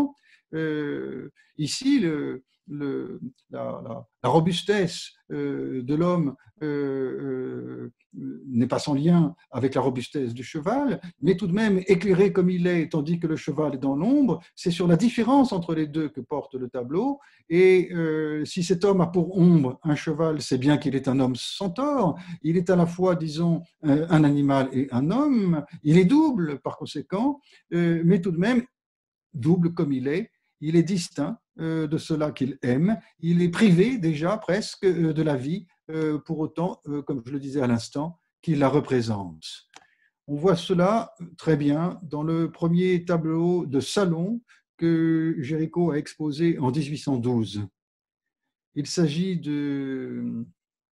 Euh, ici, le, le, la, la, la robustesse euh, de l'homme euh, euh, n'est pas sans lien avec la robustesse du cheval, mais tout de même éclairé comme il est, tandis que le cheval est dans l'ombre, c'est sur la différence entre les deux que porte le tableau. Et euh, si cet homme a pour ombre un cheval, c'est bien qu'il est un homme sans tort. Il est à la fois, disons, un animal et un homme. Il est double, par conséquent, euh, mais tout de même, double comme il est, il est distinct euh, de cela qu'il aime. Il est privé déjà presque euh, de la vie, euh, pour autant, euh, comme je le disais à l'instant, qu'il la représente. On voit cela très bien dans le premier tableau de salon que Géricault a exposé en dix-huit cent douze. Il s'agit de,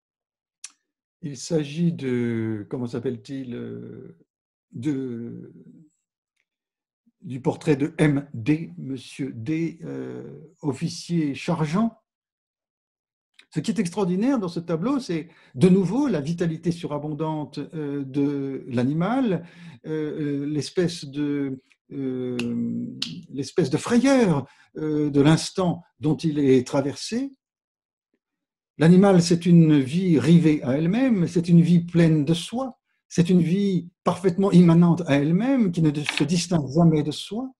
il s'agit de, comment s'appelle-t-il, de, du portrait de M D, Monsieur D, euh, officier chargeant. Ce qui est extraordinaire dans ce tableau, c'est de nouveau la vitalité surabondante euh, de l'animal, euh, l'espèce de, euh, l'espèce de frayeur euh, de l'instant dont il est traversé. L'animal, c'est une vie rivée à elle-même, c'est une vie pleine de soi, c'est une vie parfaitement immanente à elle-même, qui ne se distingue jamais de soi.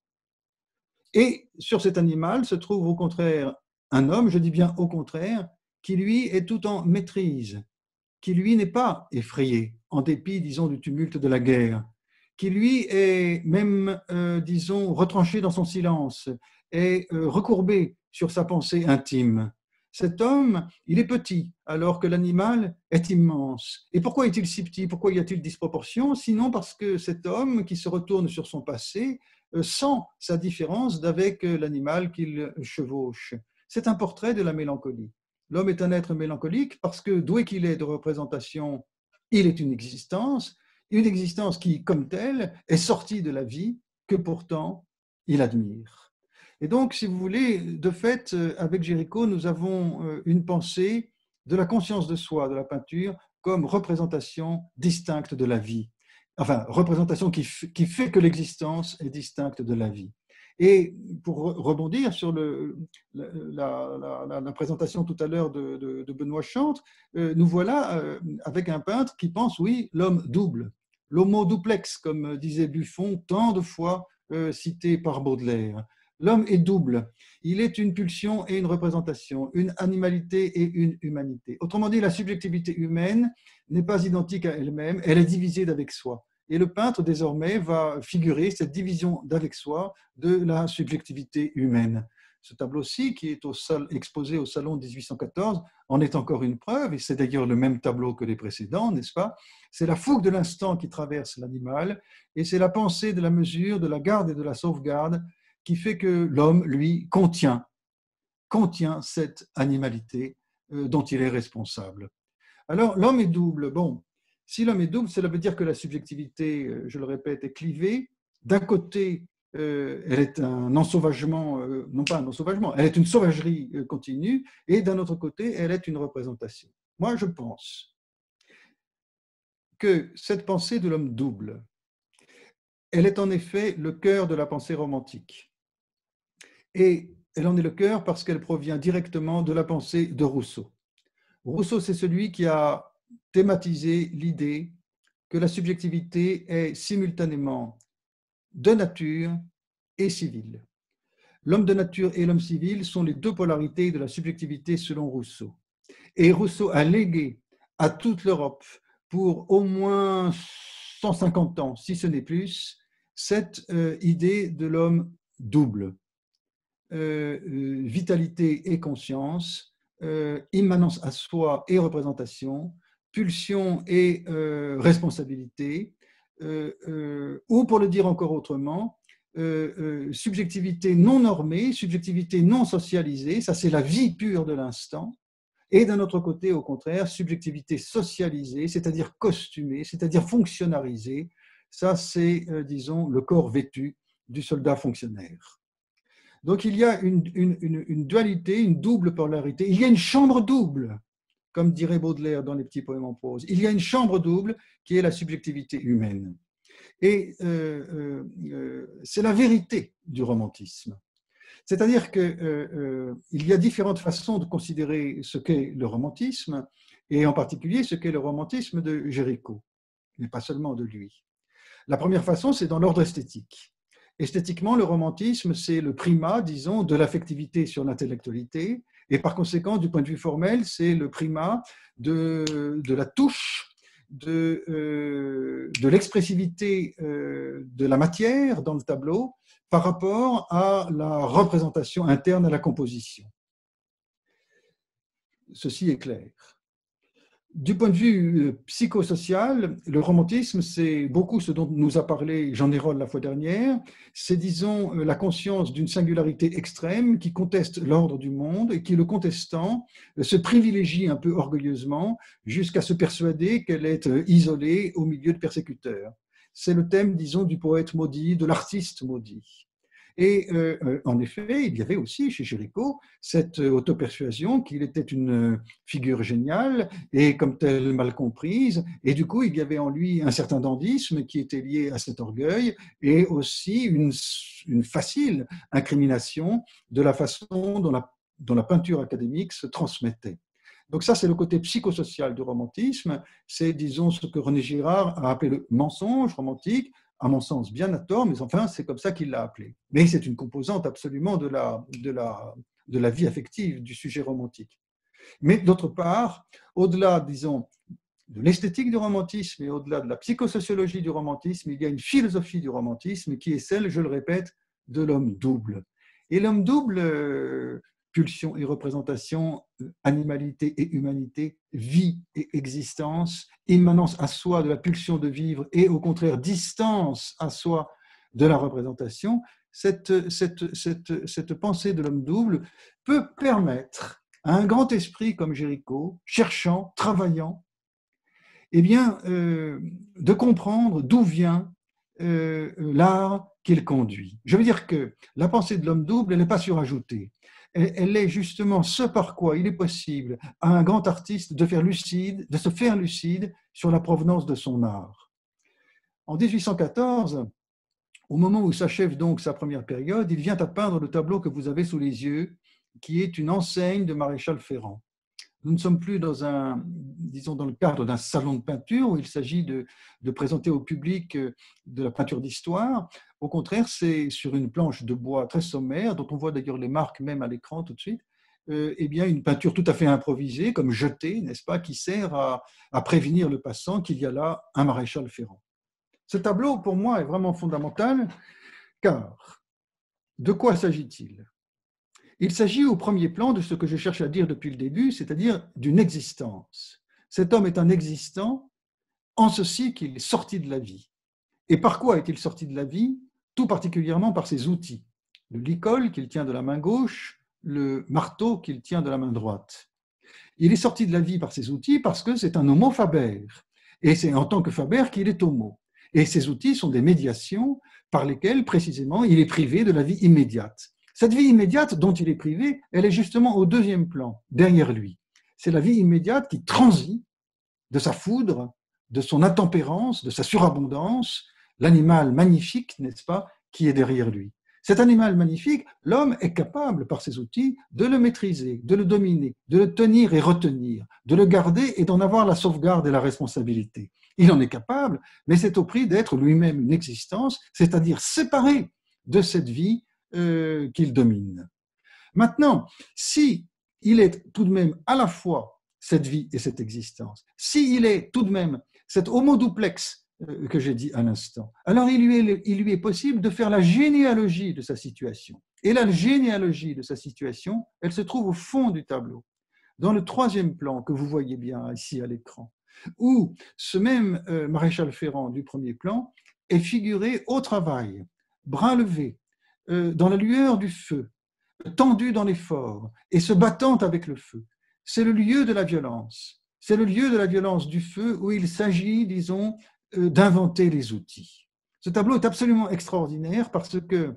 Et sur cet animal se trouve au contraire un homme, je dis bien au contraire, qui lui est tout en maîtrise, qui lui n'est pas effrayé, en dépit, disons, du tumulte de la guerre, qui lui est même, euh, disons, retranché dans son silence, et euh, recourbé sur sa pensée intime. Cet homme, il est petit, alors que l'animal est immense. Et pourquoi est-il si petit? Pourquoi y a-t-il disproportion? Sinon parce que cet homme qui se retourne sur son passé euh, sent sa différence d'avec l'animal qu'il chevauche. C'est un portrait de la mélancolie. L'homme est un être mélancolique parce que, doué qu'il est de représentation, il est une existence, une existence qui, comme telle, est sortie de la vie, que pourtant il admire. Et donc, si vous voulez, de fait, avec Géricault, nous avons une pensée de la conscience de soi, de la peinture, comme représentation distincte de la vie. Enfin, représentation qui, qui fait que l'existence est distincte de la vie. Et pour rebondir sur le, la, la, la, la présentation tout à l'heure de, de, de Benoît Chantre, euh, nous voilà euh, avec un peintre qui pense, oui, l'homme double, l'homo duplex, comme disait Buffon, tant de fois euh, cité par Baudelaire. L'homme est double, il est une pulsion et une représentation, une animalité et une humanité. Autrement dit, la subjectivité humaine n'est pas identique à elle-même, elle est divisée d'avec soi. Et le peintre, désormais, va figurer cette division d'avec soi de la subjectivité humaine. Ce tableau-ci, qui est au sol, exposé au Salon dix-huit cent quatorze, en est encore une preuve, et c'est d'ailleurs le même tableau que les précédents, n'est-ce pas? C'est la fougue de l'instant qui traverse l'animal, et c'est la pensée de la mesure, de la garde et de la sauvegarde qui fait que l'homme, lui, contient, contient cette animalité dont il est responsable. Alors, l'homme est double. Bon, si l'homme est double, cela veut dire que la subjectivité, je le répète, est clivée. D'un côté, euh, elle est un ensauvagement, euh, non pas un ensauvagement, elle est une sauvagerie continue, et d'un autre côté, elle est une représentation. Moi, je pense que cette pensée de l'homme double, elle est en effet le cœur de la pensée romantique. Et elle en est le cœur parce qu'elle provient directement de la pensée de Rousseau. Rousseau, c'est celui qui a thématisé l'idée que la subjectivité est simultanément de nature et civile. L'homme de nature et l'homme civil sont les deux polarités de la subjectivité selon Rousseau. Et Rousseau a légué à toute l'Europe pour au moins cent cinquante ans, si ce n'est plus, cette euh, idée de l'homme double. Euh, euh, vitalité et conscience, euh, immanence à soi et représentation, pulsion et euh, responsabilité, euh, euh, ou pour le dire encore autrement, euh, euh, subjectivité non normée, subjectivité non socialisée, ça c'est la vie pure de l'instant, et d'un autre côté, au contraire, subjectivité socialisée, c'est-à-dire costumée, c'est-à-dire fonctionnalisée, ça c'est, euh, disons, le corps vêtu du soldat fonctionnaire. Donc, il y a une, une, une, une dualité, une double polarité. Il y a une chambre double, comme dirait Baudelaire dans les petits poèmes en prose. Il y a une chambre double qui est la subjectivité humaine. Et euh, euh, c'est la vérité du romantisme. C'est-à-dire qu'il euh, euh, y a différentes façons de considérer ce qu'est le romantisme, et en particulier ce qu'est le romantisme de Géricault, mais pas seulement de lui. La première façon, c'est dans l'ordre esthétique. Esthétiquement, le romantisme, c'est le primat, disons, de l'affectivité sur l'intellectualité, et par conséquent, du point de vue formel, c'est le primat de, de la touche, de, euh, de l'expressivité euh, de la matière dans le tableau par rapport à la représentation interne à la composition. Ceci est clair. Du point de vue psychosocial, le romantisme, c'est beaucoup ce dont nous a parlé Jean Hérol la fois dernière, c'est, disons, la conscience d'une singularité extrême qui conteste l'ordre du monde et qui, le contestant, se privilégie un peu orgueilleusement jusqu'à se persuader qu'elle est isolée au milieu de persécuteurs. C'est le thème, disons, du poète maudit, de l'artiste maudit. Et euh, en effet, il y avait aussi chez Géricault cette autopersuasion qu'il était une figure géniale et comme telle mal comprise. Et du coup, il y avait en lui un certain dandysme qui était lié à cet orgueil et aussi une, une facile incrimination de la façon dont la, dont la peinture académique se transmettait. Donc ça, c'est le côté psychosocial du romantisme. C'est, disons, ce que René Girard a appelé le mensonge romantique, à mon sens bien à tort, mais enfin, c'est comme ça qu'il l'a appelé. Mais c'est une composante absolument de la, de, la, de la vie affective du sujet romantique. Mais d'autre part, au-delà, disons, de l'esthétique du romantisme et au-delà de la psychosociologie du romantisme, il y a une philosophie du romantisme qui est celle, je le répète, de l'homme double. Et l'homme double, euh, pulsion et représentation, animalité et humanité, vie et existence, immanence à soi de la pulsion de vivre et au contraire distance à soi de la représentation, cette, cette, cette, cette pensée de l'homme double peut permettre à un grand esprit comme Géricault, cherchant, travaillant, eh bien, euh, de comprendre d'où vient euh, l'art qu'il conduit. Je veux dire que la pensée de l'homme double, elle n'est pas surajoutée. Elle est justement ce par quoi il est possible à un grand artiste de, faire lucide, de se faire lucide sur la provenance de son art. En dix-huit cent quatorze, au moment où s'achève donc sa première période, il vient à peindre le tableau que vous avez sous les yeux, qui est une enseigne de Maréchal Ferrand. Nous ne sommes plus dans, un, disons, dans le cadre d'un salon de peinture où il s'agit de, de présenter au public de la peinture d'histoire. Au contraire, c'est sur une planche de bois très sommaire, dont on voit d'ailleurs les marques même à l'écran tout de suite, euh, eh bien, une peinture tout à fait improvisée, comme jetée, n'est-ce pas, qui sert à, à prévenir le passant qu'il y a là un Maréchal Ferrand. Ce tableau, pour moi, est vraiment fondamental, car de quoi s'agit-il ? Il s'agit au premier plan de ce que je cherche à dire depuis le début, c'est-à-dire d'une existence. Cet homme est un existant en ceci qu'il est sorti de la vie. Et par quoi est-il sorti de la vie ? Tout particulièrement par ses outils. Le licol qu'il tient de la main gauche, le marteau qu'il tient de la main droite. Il est sorti de la vie par ses outils parce que c'est un homo faber. Et c'est en tant que faber qu'il est homo. Et ces outils sont des médiations par lesquelles, précisément, il est privé de la vie immédiate. Cette vie immédiate dont il est privé, elle est justement au deuxième plan, derrière lui. C'est la vie immédiate qui transit de sa foudre, de son intempérance, de sa surabondance, l'animal magnifique, n'est-ce pas, qui est derrière lui. Cet animal magnifique, l'homme est capable, par ses outils, de le maîtriser, de le dominer, de le tenir et retenir, de le garder et d'en avoir la sauvegarde et la responsabilité. Il en est capable, mais c'est au prix d'être lui-même une existence, c'est-à-dire séparé de cette vie Euh, qu'il domine. Maintenant, si il est tout de même à la fois cette vie et cette existence, s'il est tout de même cet homo duplex euh, que j'ai dit à l'instant, alors il lui, est, il lui est possible de faire la généalogie de sa situation. Et la généalogie de sa situation, elle se trouve au fond du tableau, dans le troisième plan que vous voyez bien ici à l'écran, où ce même euh, Maréchal Ferrand du premier plan est figuré au travail, bras levés, dans la lueur du feu, tendu dans l'effort et se battant avec le feu. C'est le lieu de la violence. C'est le lieu de la violence du feu où il s'agit, disons, d'inventer les outils. Ce tableau est absolument extraordinaire parce que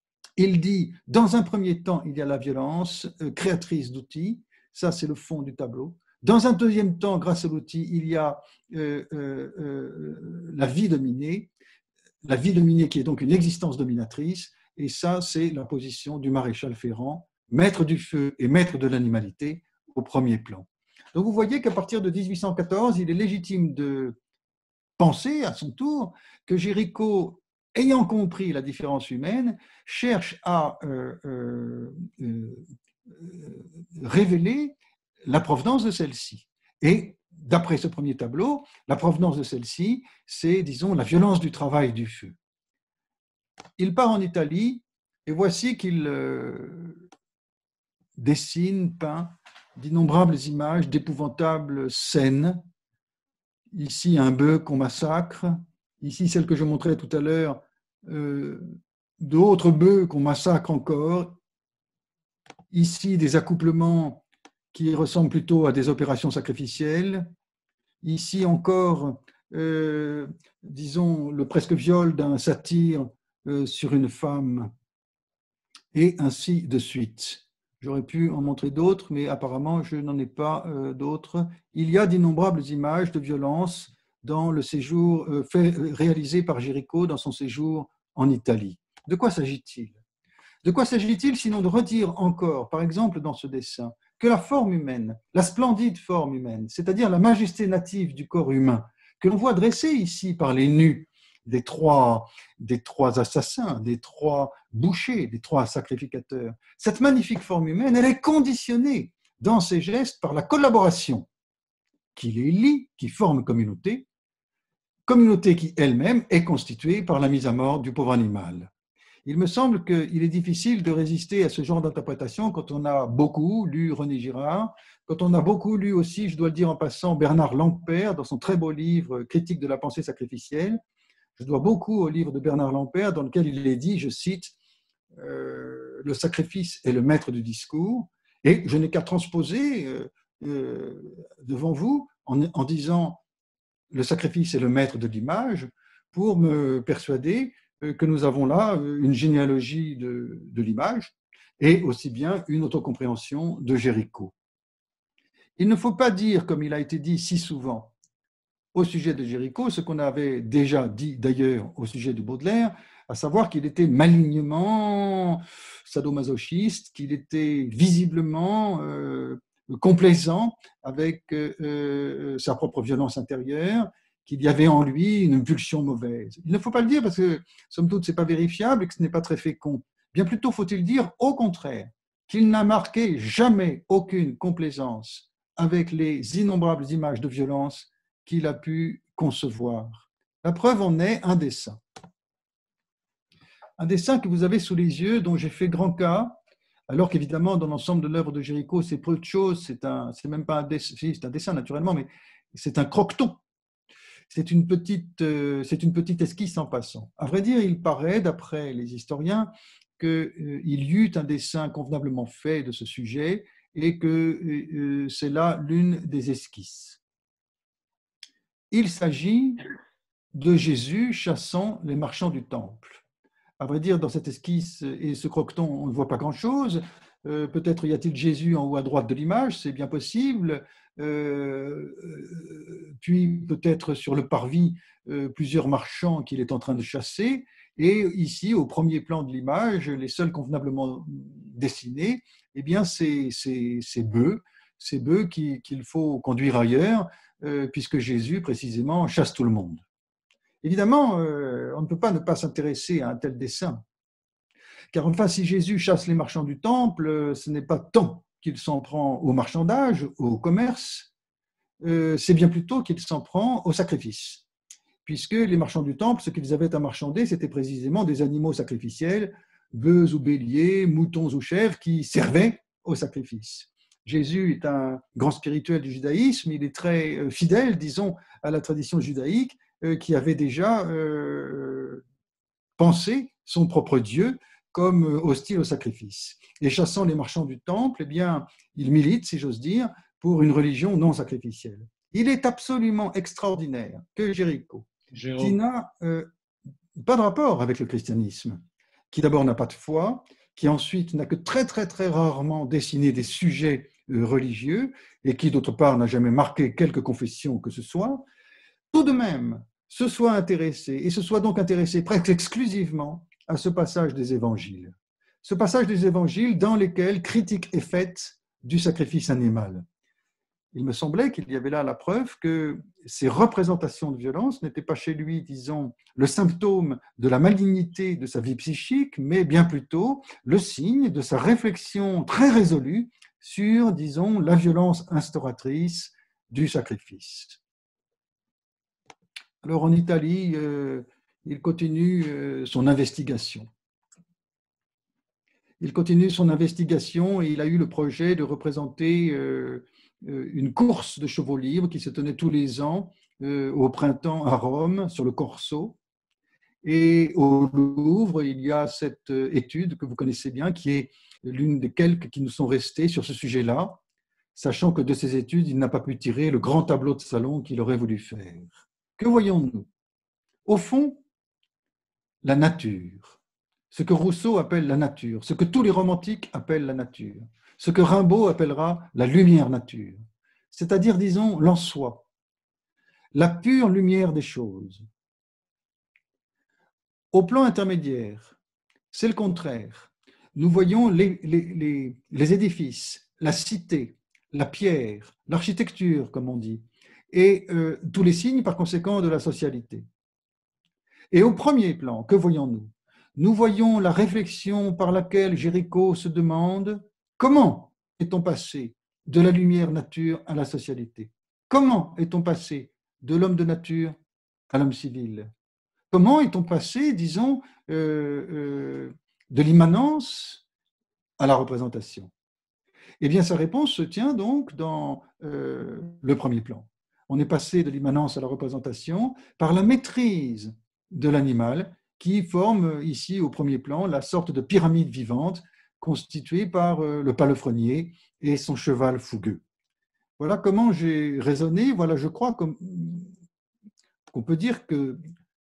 il dit, dans un premier temps, il y a la violence créatrice d'outils, ça c'est le fond du tableau. Dans un deuxième temps, grâce à l'outil, il y a euh, euh, euh, la vie dominée, la vie dominée qui est donc une existence dominatrice. Et ça, c'est la position du maréchal Ferrand, maître du feu et maître de l'animalité, au premier plan. Donc vous voyez qu'à partir de mille huit cent quatorze, il est légitime de penser à son tour que Géricault, ayant compris la différence humaine, cherche à euh, euh, euh, révéler la provenance de celle-ci. Et d'après ce premier tableau, la provenance de celle-ci, c'est, disons, la violence du travail du feu. Il part en Italie et voici qu'il euh, dessine, peint d'innombrables images d'épouvantables scènes. Ici, un bœuf qu'on massacre. Ici, celle que je montrais tout à l'heure, euh, d'autres bœufs qu'on massacre encore. Ici, des accouplements qui ressemblent plutôt à des opérations sacrificielles. Ici encore, euh, disons, le presque viol d'un satyre euh, sur une femme, et ainsi de suite. J'aurais pu en montrer d'autres, mais apparemment, je n'en ai pas euh, d'autres. Il y a d'innombrables images de violence dans le séjour euh, fait, réalisé par Géricault dans son séjour en Italie. De quoi s'agit-il ? De quoi s'agit-il sinon de redire encore, par exemple dans ce dessin, que la forme humaine, la splendide forme humaine, c'est-à-dire la majesté native du corps humain, que l'on voit dressée ici par les nus des trois, des trois assassins, des trois bouchers, des trois sacrificateurs, cette magnifique forme humaine, elle est conditionnée dans ses gestes par la collaboration qui les lie, qui forme communauté, communauté qui elle-même est constituée par la mise à mort du pauvre animal. Il me semble qu'il est difficile de résister à ce genre d'interprétation quand on a beaucoup lu René Girard, quand on a beaucoup lu aussi, je dois le dire en passant, Bernard Lampert dans son très beau livre « Critique de la pensée sacrificielle ». Je dois beaucoup au livre de Bernard Lampert dans lequel il est dit, je cite, euh, « Le sacrifice est le maître du discours ». Et je n'ai qu'à transposer euh, euh, devant vous en, en disant « Le sacrifice est le maître de l'image » pour me persuader que nous avons là une généalogie de, de l'image et aussi bien une autocompréhension de Géricault. Il ne faut pas dire, comme il a été dit si souvent au sujet de Géricault, ce qu'on avait déjà dit d'ailleurs au sujet de Baudelaire, à savoir qu'il était malignement sadomasochiste, qu'il était visiblement euh, complaisant avec euh, sa propre violence intérieure, qu'il y avait en lui une pulsion mauvaise. Il ne faut pas le dire parce que, somme toute, ce n'est pas vérifiable et que ce n'est pas très fécond. Bien plutôt faut-il dire, au contraire, qu'il n'a marqué jamais aucune complaisance avec les innombrables images de violence qu'il a pu concevoir. La preuve en est un dessin. Un dessin que vous avez sous les yeux, dont j'ai fait grand cas, alors qu'évidemment, dans l'ensemble de l'œuvre de Géricault, c'est peu de choses, c'est un, c'est même pas un dessin, c'est un dessin naturellement, mais c'est un croqueton. C'est une petite, euh, c'est une petite esquisse en passant. À vrai dire, il paraît, d'après les historiens, qu'il euh, y eut un dessin convenablement fait de ce sujet et que euh, c'est là l'une des esquisses. Il s'agit de Jésus chassant les marchands du temple. À vrai dire, dans cette esquisse et ce croqueton, on ne voit pas grand-chose. Euh, peut-être y a-t-il Jésus en haut à droite de l'image, c'est bien possible. Euh, puis peut-être sur le parvis, euh, plusieurs marchands qu'il est en train de chasser. Et ici, au premier plan de l'image, les seuls convenablement dessinés, eh bien, c'est ces bœufs, ces bœufs qu'il qu'il faut conduire ailleurs, euh, puisque Jésus, précisément, chasse tout le monde. Évidemment, euh, on ne peut pas ne pas s'intéresser à un tel dessin. Car enfin, si Jésus chasse les marchands du temple, ce n'est pas tant qu'il s'en prend au marchandage, au commerce, euh, c'est bien plutôt qu'il s'en prend au sacrifice. Puisque les marchands du temple, ce qu'ils avaient à marchander, c'était précisément des animaux sacrificiels, bœufs ou béliers, moutons ou chèvres, qui servaient au sacrifice. Jésus est un grand spirituel du judaïsme, il est très fidèle, disons, à la tradition judaïque, euh, qui avait déjà euh, pensé son propre Dieu comme hostile au sacrifice. Et chassant les marchands du temple, eh bien, il milite, si j'ose dire, pour une religion non sacrificielle. Il est absolument extraordinaire que Géricault, qui n'a euh, pas de rapport avec le christianisme, qui d'abord n'a pas de foi, qui ensuite n'a que très très très rarement dessiné des sujets euh, religieux, et qui d'autre part n'a jamais marqué quelque confession que ce soit, tout de même se soit intéressé, et se soit donc intéressé presque exclusivement à ce passage des évangiles. Ce passage des évangiles dans lesquels critique est faite du sacrifice animal. Il me semblait qu'il y avait là la preuve que ces représentations de violence n'étaient pas chez lui, disons, le symptôme de la malignité de sa vie psychique, mais bien plutôt le signe de sa réflexion très résolue sur, disons, la violence instauratrice du sacrifice. Alors en Italie, euh, il continue euh, son investigation. Il continue son investigation et il a eu le projet de représenter euh, une course de chevaux libres qui se tenait tous les ans euh, au printemps à Rome, sur le Corso. Et au Louvre, il y a cette étude que vous connaissez bien, qui est l'une des quelques qui nous sont restées sur ce sujet-là, sachant que de ces études, il n'a pas pu tirer le grand tableau de salon qu'il aurait voulu faire. Que voyons-nous? Au fond, la nature. Ce que Rousseau appelle la nature, ce que tous les romantiques appellent la nature, ce que Rimbaud appellera la lumière nature, c'est-à-dire, disons, l'en soi, la pure lumière des choses. Au plan intermédiaire, c'est le contraire. Nous voyons les, les, les, les édifices, la cité, la pierre, l'architecture, comme on dit, et euh, tous les signes, par conséquent, de la socialité. Et au premier plan, que voyons-nous? Nous voyons la réflexion par laquelle Géricault se demande comment est-on passé de la lumière nature à la socialité? Comment est-on passé de l'homme de nature à l'homme civil? Comment est-on passé, disons, euh, euh, de l'immanence à la représentation? Eh bien, sa réponse se tient donc dans euh, le premier plan. On est passé de l'immanence à la représentation par la maîtrise de l'animal qui forme ici au premier plan la sorte de pyramide vivante constituée par le palefrenier et son cheval fougueux. Voilà comment j'ai raisonné, voilà je crois qu'on peut dire que,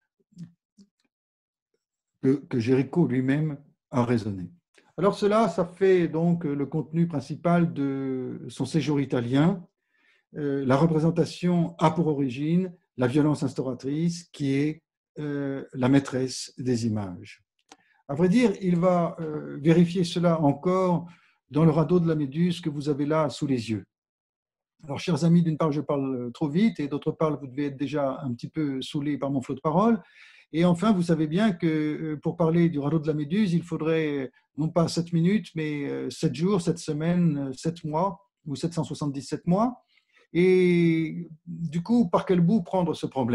que, que Géricault lui-même a raisonné. Alors cela, ça fait donc le contenu principal de son séjour italien. Euh, la représentation a pour origine la violence instauratrice qui est Euh, la maîtresse des images. À vrai dire, il va euh, vérifier cela encore dans le radeau de la Méduse que vous avez là sous les yeux. Alors, chers amis, d'une part, je parle trop vite et d'autre part, vous devez être déjà un petit peu saoulés par mon flot de parole. Et enfin, vous savez bien que pour parler du radeau de la Méduse, il faudrait non pas sept minutes, mais sept jours, sept semaines, sept mois ou sept cent soixante-dix-sept mois. Et du coup, par quel bout prendre ce problème ?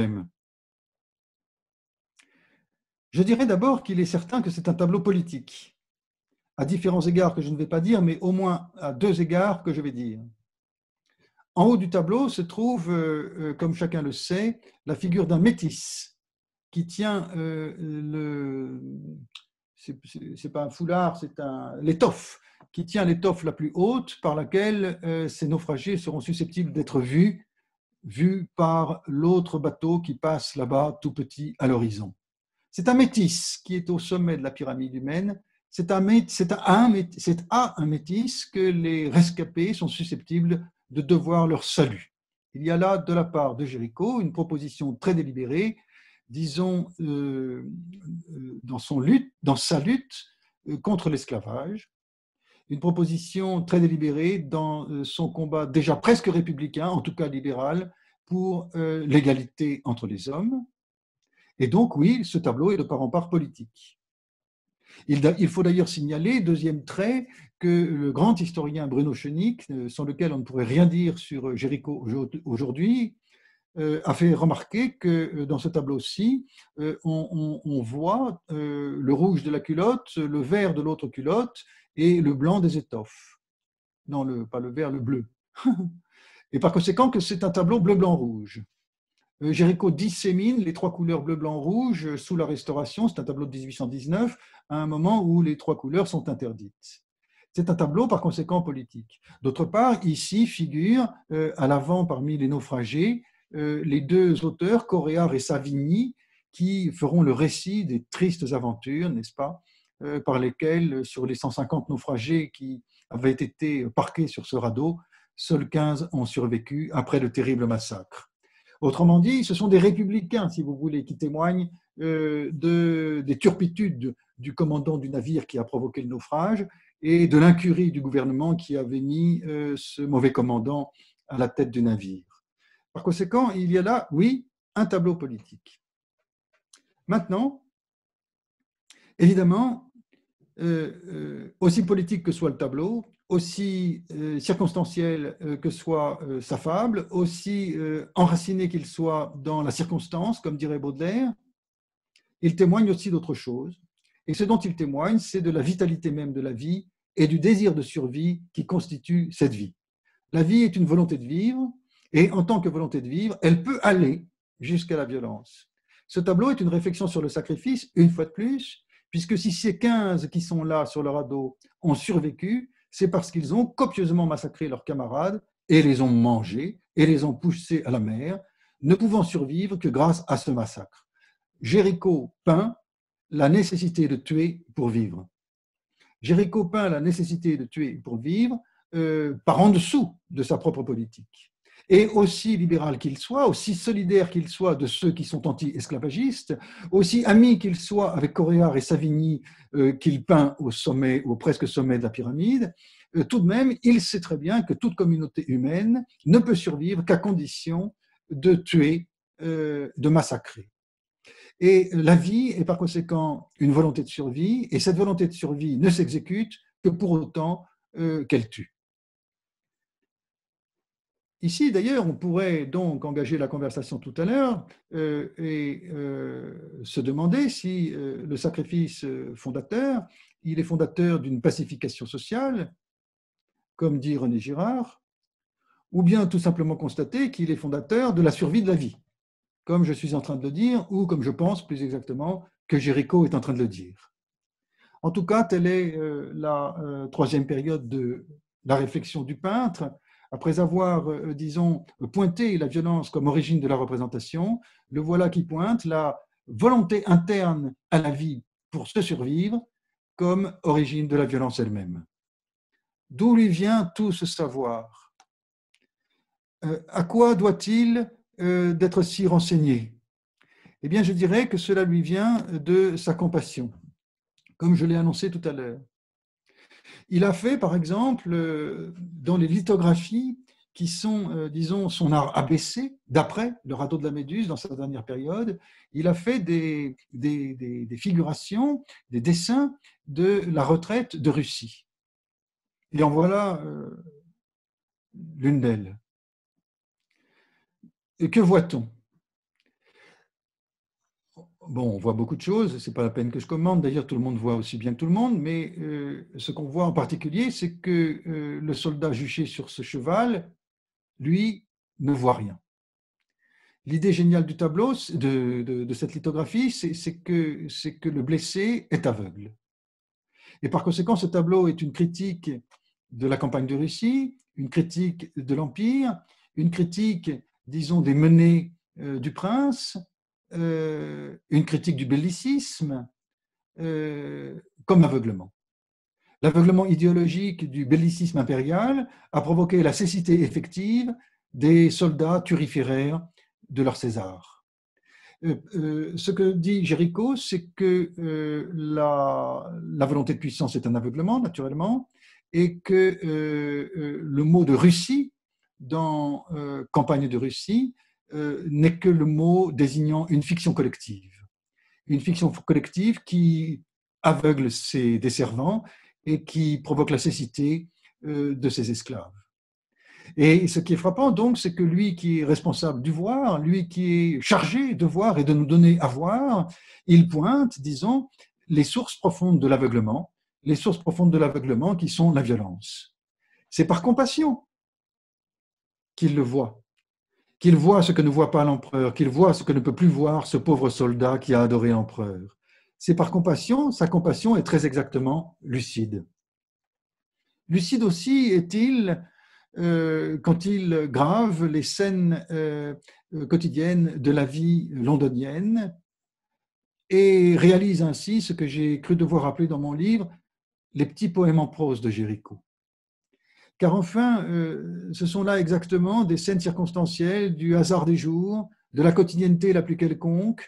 Je dirais d'abord qu'il est certain que c'est un tableau politique, à différents égards que je ne vais pas dire, mais au moins à deux égards que je vais dire. En haut du tableau se trouve, euh, comme chacun le sait, la figure d'un métis qui tient euh, le... c'est pas un foulard, c'est un l'étoffe, qui tient l'étoffe la plus haute par laquelle euh, ces naufragés seront susceptibles d'être vus, vus par l'autre bateau qui passe là-bas tout petit à l'horizon. C'est un métis qui est au sommet de la pyramide humaine. C'est à un métis que les rescapés sont susceptibles de devoir leur salut. Il y a là, de la part de Géricault, une proposition très délibérée, disons, euh, dans, son lutte, dans sa lutte contre l'esclavage, une proposition très délibérée dans son combat déjà presque républicain, en tout cas libéral, pour euh, l'égalité entre les hommes. Et donc, oui, ce tableau est de part en part politique. Il, il faut d'ailleurs signaler, deuxième trait, que le grand historien Bruno Schoenig, sans lequel on ne pourrait rien dire sur Géricault aujourd'hui, euh, a fait remarquer que dans ce tableau-ci, euh, on, on, on voit euh, le rouge de la culotte, le vert de l'autre culotte et le blanc des étoffes. Non, le, pas le vert, le bleu. Et par conséquent, que c'est un tableau bleu-blanc-rouge. Géricault dissémine les trois couleurs bleu, blanc, rouge sous la Restauration, c'est un tableau de dix-huit cent dix-neuf, à un moment où les trois couleurs sont interdites. C'est un tableau par conséquent politique. D'autre part, ici figurent euh, à l'avant parmi les naufragés euh, les deux auteurs, Coréard et Savigny, qui feront le récit des tristes aventures, n'est-ce pas, euh, par lesquelles, sur les cent cinquante naufragés qui avaient été parqués sur ce radeau, seuls quinze ont survécu après le terrible massacre. Autrement dit, ce sont des républicains, si vous voulez, qui témoignent euh, de, des turpitudes du commandant du navire qui a provoqué le naufrage et de l'incurie du gouvernement qui avait mis euh, ce mauvais commandant à la tête du navire. Par conséquent, il y a là, oui, un tableau politique. Maintenant, évidemment, euh, euh, aussi politique que soit le tableau, aussi euh, circonstanciel euh, que soit euh, sa fable, aussi euh, enraciné qu'il soit dans la circonstance, comme dirait Baudelaire, il témoigne aussi d'autre chose. Et ce dont il témoigne, c'est de la vitalité même de la vie et du désir de survie qui constitue cette vie. La vie est une volonté de vivre, et en tant que volonté de vivre, elle peut aller jusqu'à la violence. Ce tableau est une réflexion sur le sacrifice, une fois de plus, puisque si ces quinze qui sont là sur le radeau ont survécu, c'est parce qu'ils ont copieusement massacré leurs camarades et les ont mangés et les ont poussés à la mer, ne pouvant survivre que grâce à ce massacre. Géricault peint la nécessité de tuer pour vivre. Géricault peint la nécessité de tuer pour vivre euh, par en dessous de sa propre politique. Et aussi libéral qu'il soit, aussi solidaire qu'il soit de ceux qui sont anti-esclavagistes, aussi ami qu'il soit avec Coréard et Savigny euh, qu'il peint au sommet, au presque sommet de la pyramide, euh, tout de même, il sait très bien que toute communauté humaine ne peut survivre qu'à condition de tuer, euh, de massacrer. Et la vie est par conséquent une volonté de survie, et cette volonté de survie ne s'exécute que pour autant euh, qu'elle tue. Ici, d'ailleurs, on pourrait donc engager la conversation tout à l'heure euh, et euh, se demander si euh, le sacrifice fondateur, il est fondateur d'une pacification sociale, comme dit René Girard, ou bien tout simplement constater qu'il est fondateur de la survie de la vie, comme je suis en train de le dire, ou comme je pense plus exactement que Géricault est en train de le dire. En tout cas, telle est euh, la euh, troisième période de la réflexion du peintre. Après avoir, euh, disons, pointé la violence comme origine de la représentation, le voilà qui pointe la volonté interne à la vie pour se survivre comme origine de la violence elle-même. D'où lui vient tout ce savoir? euh, À quoi doit-il euh, d'être si renseigné? Eh bien, je dirais que cela lui vient de sa compassion, comme je l'ai annoncé tout à l'heure. Il a fait, par exemple, dans les lithographies qui sont, disons, son art abaissé, d'après le radeau de la Méduse, dans sa dernière période, il a fait des, des, des, des figurations, des dessins de la retraite de Russie. Et en voilà euh, l'une d'elles. Et que voit-on? Bon, on voit beaucoup de choses, ce n'est pas la peine que je commente, d'ailleurs tout le monde voit aussi bien que tout le monde, mais euh, ce qu'on voit en particulier, c'est que euh, le soldat juché sur ce cheval, lui, ne voit rien. L'idée géniale du tableau, de, de, de cette lithographie, c'est que, c'est que le blessé est aveugle. Et par conséquent, ce tableau est une critique de la campagne de Russie, une critique de l'Empire, une critique, disons, des menées euh, du prince, Euh, une critique du bellicisme euh, comme aveuglement. L'aveuglement idéologique du bellicisme impérial a provoqué la cécité effective des soldats turiféraires de leur César. Euh, euh, ce que dit Géricault, c'est que euh, la, la volonté de puissance est un aveuglement, naturellement, et que euh, euh, le mot de Russie, dans euh, Campagne de Russie, Euh, n'est que le mot désignant une fiction collective. Une fiction collective qui aveugle ses desservants et qui provoque la cécité euh, de ses esclaves. Et ce qui est frappant, donc, c'est que lui qui est responsable du voir, lui qui est chargé de voir et de nous donner à voir, il pointe, disons, les sources profondes de l'aveuglement, les sources profondes de l'aveuglement qui sont la violence. C'est par compassion qu'il le voit. Qu'il voit ce que ne voit pas l'empereur, qu'il voit ce que ne peut plus voir ce pauvre soldat qui a adoré l'empereur. C'est par compassion, sa compassion est très exactement lucide. Lucide aussi est-il euh, quand il grave les scènes euh, quotidiennes de la vie londonienne et réalise ainsi ce que j'ai cru devoir appeler dans mon livre les petits poèmes en prose de Géricault. Car enfin, euh, ce sont là exactement des scènes circonstancielles du hasard des jours, de la quotidienneté la plus quelconque,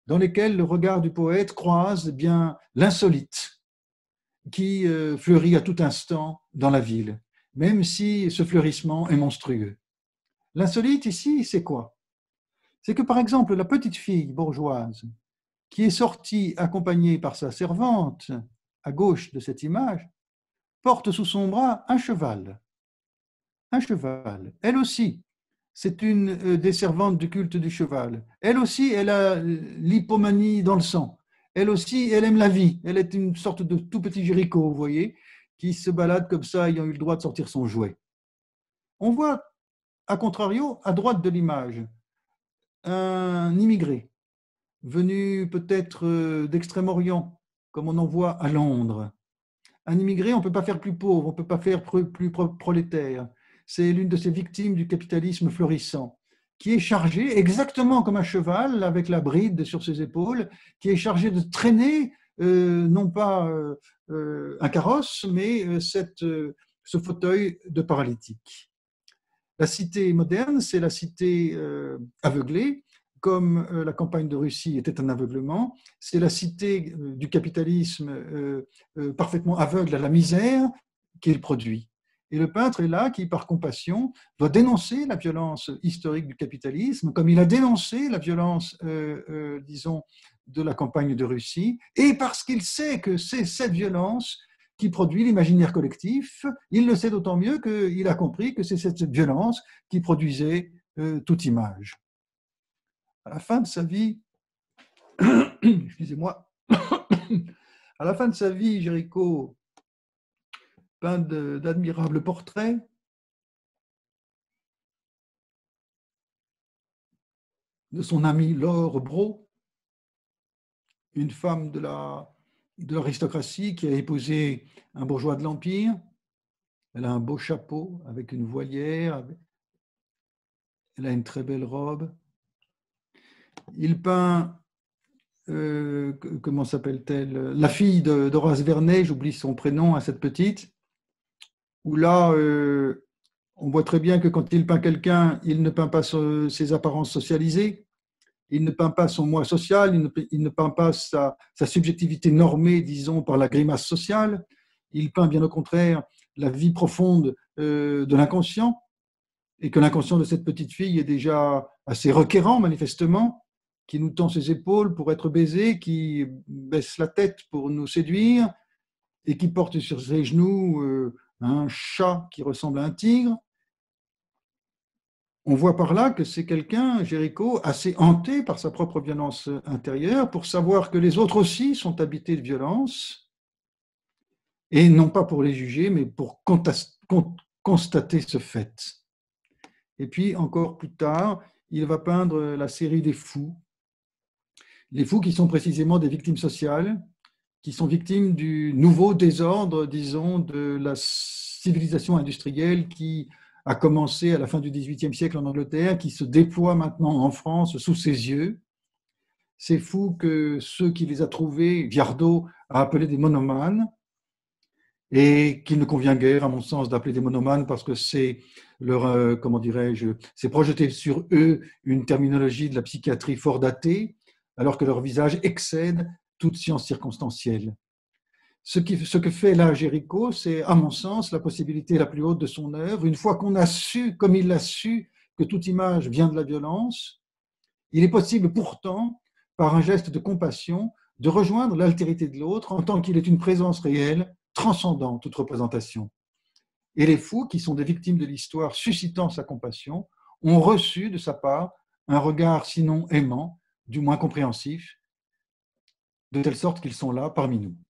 dans lesquels le regard du poète croise eh bien l'insolite qui euh, fleurit à tout instant dans la ville, même si ce fleurissement est monstrueux. L'insolite ici, c'est quoi? C'est que, par exemple, la petite fille bourgeoise qui est sortie accompagnée par sa servante, à gauche de cette image, porte sous son bras un cheval. Un cheval. Elle aussi, c'est une des servantes du culte du cheval. Elle aussi, elle a l'hypomanie dans le sang. Elle aussi, elle aime la vie. Elle est une sorte de tout petit Jéricho, vous voyez, qui se balade comme ça, ayant eu le droit de sortir son jouet. On voit, à contrario, à droite de l'image, un immigré venu peut-être d'Extrême-Orient, comme on en voit à Londres. Un immigré, on ne peut pas faire plus pauvre, on ne peut pas faire plus prolétaire. C'est l'une de ces victimes du capitalisme florissant, qui est chargée, exactement comme un cheval, avec la bride sur ses épaules, qui est chargé de traîner, euh, non pas euh, un carrosse, mais cette, euh, ce fauteuil de paralytique. La cité moderne, c'est la cité euh, aveuglée, comme euh, la campagne de Russie était un aveuglement. C'est la cité euh, du capitalisme euh, euh, parfaitement aveugle à la misère qu'il produit. Et le peintre est là qui, par compassion, doit dénoncer la violence historique du capitalisme, comme il a dénoncé la violence, euh, euh, disons, de la campagne de Russie, et parce qu'il sait que c'est cette violence qui produit l'imaginaire collectif, il le sait d'autant mieux qu'il a compris que c'est cette violence qui produisait euh, toute image. À la fin de sa vie, excusez-moi, à la fin de sa vie, Géricault peint d'admirables portraits. De son amie Laure Brault, une femme de la, de l'aristocratie qui a épousé un bourgeois de l'Empire. Elle a un beau chapeau avec une voilière, elle a une très belle robe. Il peint, euh, comment s'appelle-t-elle, la fille d'Horace Vernet, j'oublie son prénom à cette petite, où là, euh, on voit très bien que quand il peint quelqu'un, il ne peint pas ses apparences socialisées, il ne peint pas son moi social, il ne, il ne peint pas sa, sa subjectivité normée, disons, par la grimace sociale, il peint bien au contraire la vie profonde euh, de l'inconscient, et que l'inconscient de cette petite fille est déjà assez requérant, manifestement, qui nous tend ses épaules pour être baisé, qui baisse la tête pour nous séduire, et qui porte sur ses genoux euh, un chat qui ressemble à un tigre. On voit par là que c'est quelqu'un, Géricault, assez hanté par sa propre violence intérieure pour savoir que les autres aussi sont habités de violence, et non pas pour les juger, mais pour constater ce fait. Et puis, encore plus tard, il va peindre la série des fous. Les fous qui sont précisément des victimes sociales, qui sont victimes du nouveau désordre, disons, de la civilisation industrielle qui a commencé à la fin du dix-huitième siècle en Angleterre, qui se déploie maintenant en France sous ses yeux. Ces fous que ceux qui les a trouvés, Viardot a appelés des monomanes, et qu'il ne convient guère, à mon sens, d'appeler des monomanes parce que c'est leur, euh, comment dirais-je, c'est projeter sur eux une terminologie de la psychiatrie fort datée, alors que leur visage excède toute science circonstancielle. Ce, qui, ce que fait là Géricault, c'est, à mon sens, la possibilité la plus haute de son œuvre. Une fois qu'on a su, comme il l'a su, que toute image vient de la violence, il est possible pourtant, par un geste de compassion, de rejoindre l'altérité de l'autre en tant qu'il est une présence réelle, transcendant toute représentation. Et les fous, qui sont des victimes de l'histoire suscitant sa compassion, ont reçu de sa part un regard sinon aimant, du moins compréhensif, de telle sorte qu'ils sont là parmi nous.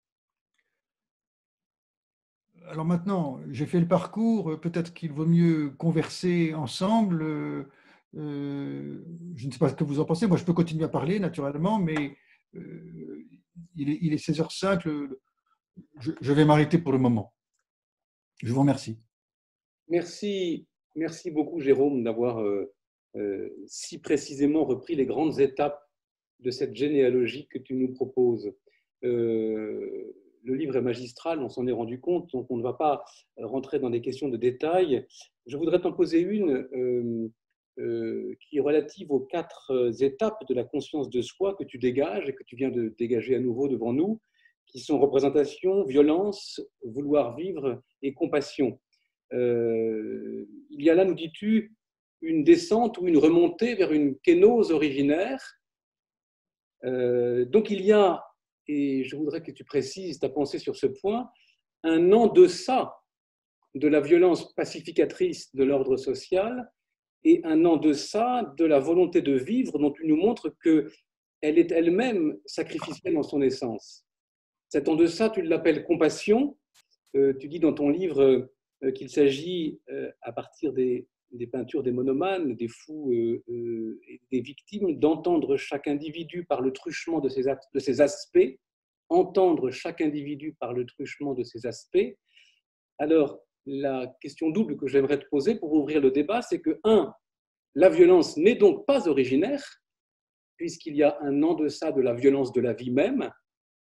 Alors maintenant, j'ai fait le parcours, peut-être qu'il vaut mieux converser ensemble. Euh, je ne sais pas ce que vous en pensez, moi je peux continuer à parler naturellement, mais euh, il, est, il est seize heures cinq, le, je, je vais m'arrêter pour le moment. Je vous remercie. Merci, merci beaucoup Jérôme d'avoir euh, euh, si précisément repris les grandes étapes de cette généalogie que tu nous proposes. Euh, le livre est magistral, on s'en est rendu compte, donc on ne va pas rentrer dans des questions de détails. Je voudrais t'en poser une. Euh, euh, qui est relative aux quatre étapes de la conscience de soi que tu dégages et que tu viens de dégager à nouveau devant nous, qui sont représentation, violence, vouloir vivre et compassion. Euh, il y a là, nous dis-tu, une descente ou une remontée vers une kénose originaire. Euh, donc il y a, et je voudrais que tu précises ta pensée sur ce point, un en-deçà de la violence pacificatrice de l'ordre social et un en-deçà de la volonté de vivre dont tu nous montres qu'elle est elle-même sacrificielle en son essence. Cet en-deçà, tu l'appelles compassion. Euh, tu dis dans ton livre euh, qu'il s'agit, euh, à partir des, des peintures des monomanes, des fous euh, euh, et des victimes, d'entendre chaque individu par le truchement de ses, de ses aspects, entendre chaque individu par le truchement de ses aspects. Alors, la question double que j'aimerais te poser pour ouvrir le débat, c'est que, un, la violence n'est donc pas originaire, puisqu'il y a un en-deçà de la violence de la vie même,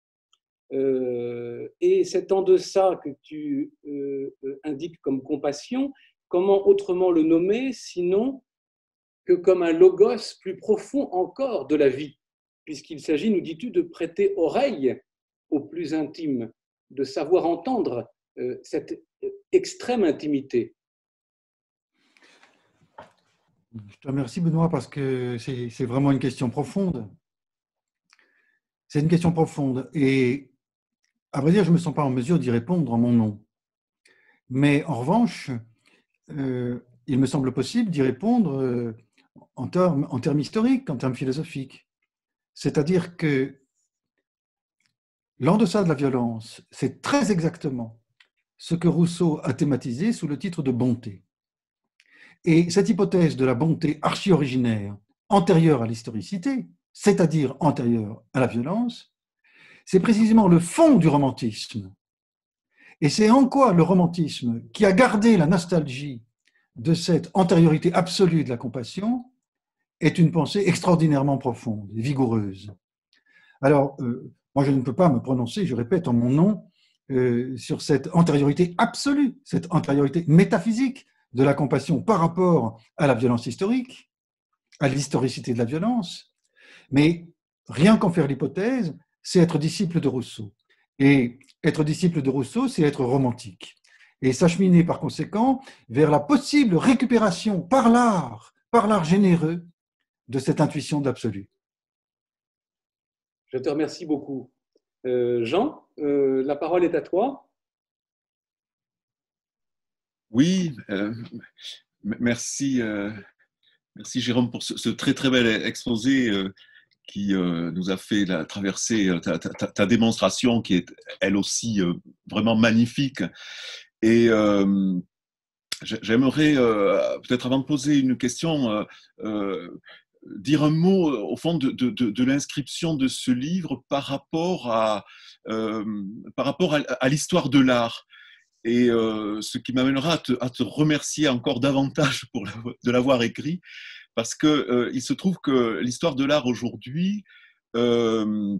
euh, et cet en-deçà que tu euh, indiques comme compassion, comment autrement le nommer, sinon que comme un logos plus profond encore de la vie, puisqu'il s'agit, nous dis-tu, de prêter oreille au plus intime, de savoir entendre euh, cette extrême intimité. Je te remercie, Benoît, parce que c'est vraiment une question profonde. C'est une question profonde. Et à vrai dire, je ne me sens pas en mesure d'y répondre en mon nom. Mais en revanche, euh, il me semble possible d'y répondre euh, en, termes, en termes historiques, en termes philosophiques. C'est-à-dire que l'en-deçà de la violence, c'est très exactement ce que Rousseau a thématisé sous le titre de bonté. Et cette hypothèse de la bonté archi-originaire, antérieure à l'historicité, c'est-à-dire antérieure à la violence, c'est précisément le fond du romantisme. Et c'est en quoi le romantisme, qui a gardé la nostalgie de cette antériorité absolue de la compassion, est une pensée extraordinairement profonde et vigoureuse. Alors, euh, moi je ne peux pas me prononcer, je répète en mon nom, euh, sur cette antériorité absolue, cette antériorité métaphysique de la compassion par rapport à la violence historique, à l'historicité de la violence. Mais rien qu'en faire l'hypothèse, c'est être disciple de Rousseau. Et être disciple de Rousseau, c'est être romantique. Et s'acheminer par conséquent vers la possible récupération par l'art, par l'art généreux, de cette intuition d'absolu. Je te remercie beaucoup. Euh, Jean, euh, la parole est à toi. Oui, euh, merci, euh, merci Jérôme pour ce, ce très très bel exposé euh, qui euh, nous a fait la, traverser ta, ta, ta démonstration qui est elle aussi euh, vraiment magnifique. Et euh, j'aimerais euh, peut-être avant de poser une question euh, euh, dire un mot au fond de, de, de, de l'inscription de ce livre par rapport à, euh, par rapport à, à l'histoire de l'art. Et euh, ce qui m'amènera à te, à te remercier encore davantage pour la, de l'avoir écrit, parce que euh, il se trouve que l'histoire de l'art aujourd'hui, euh,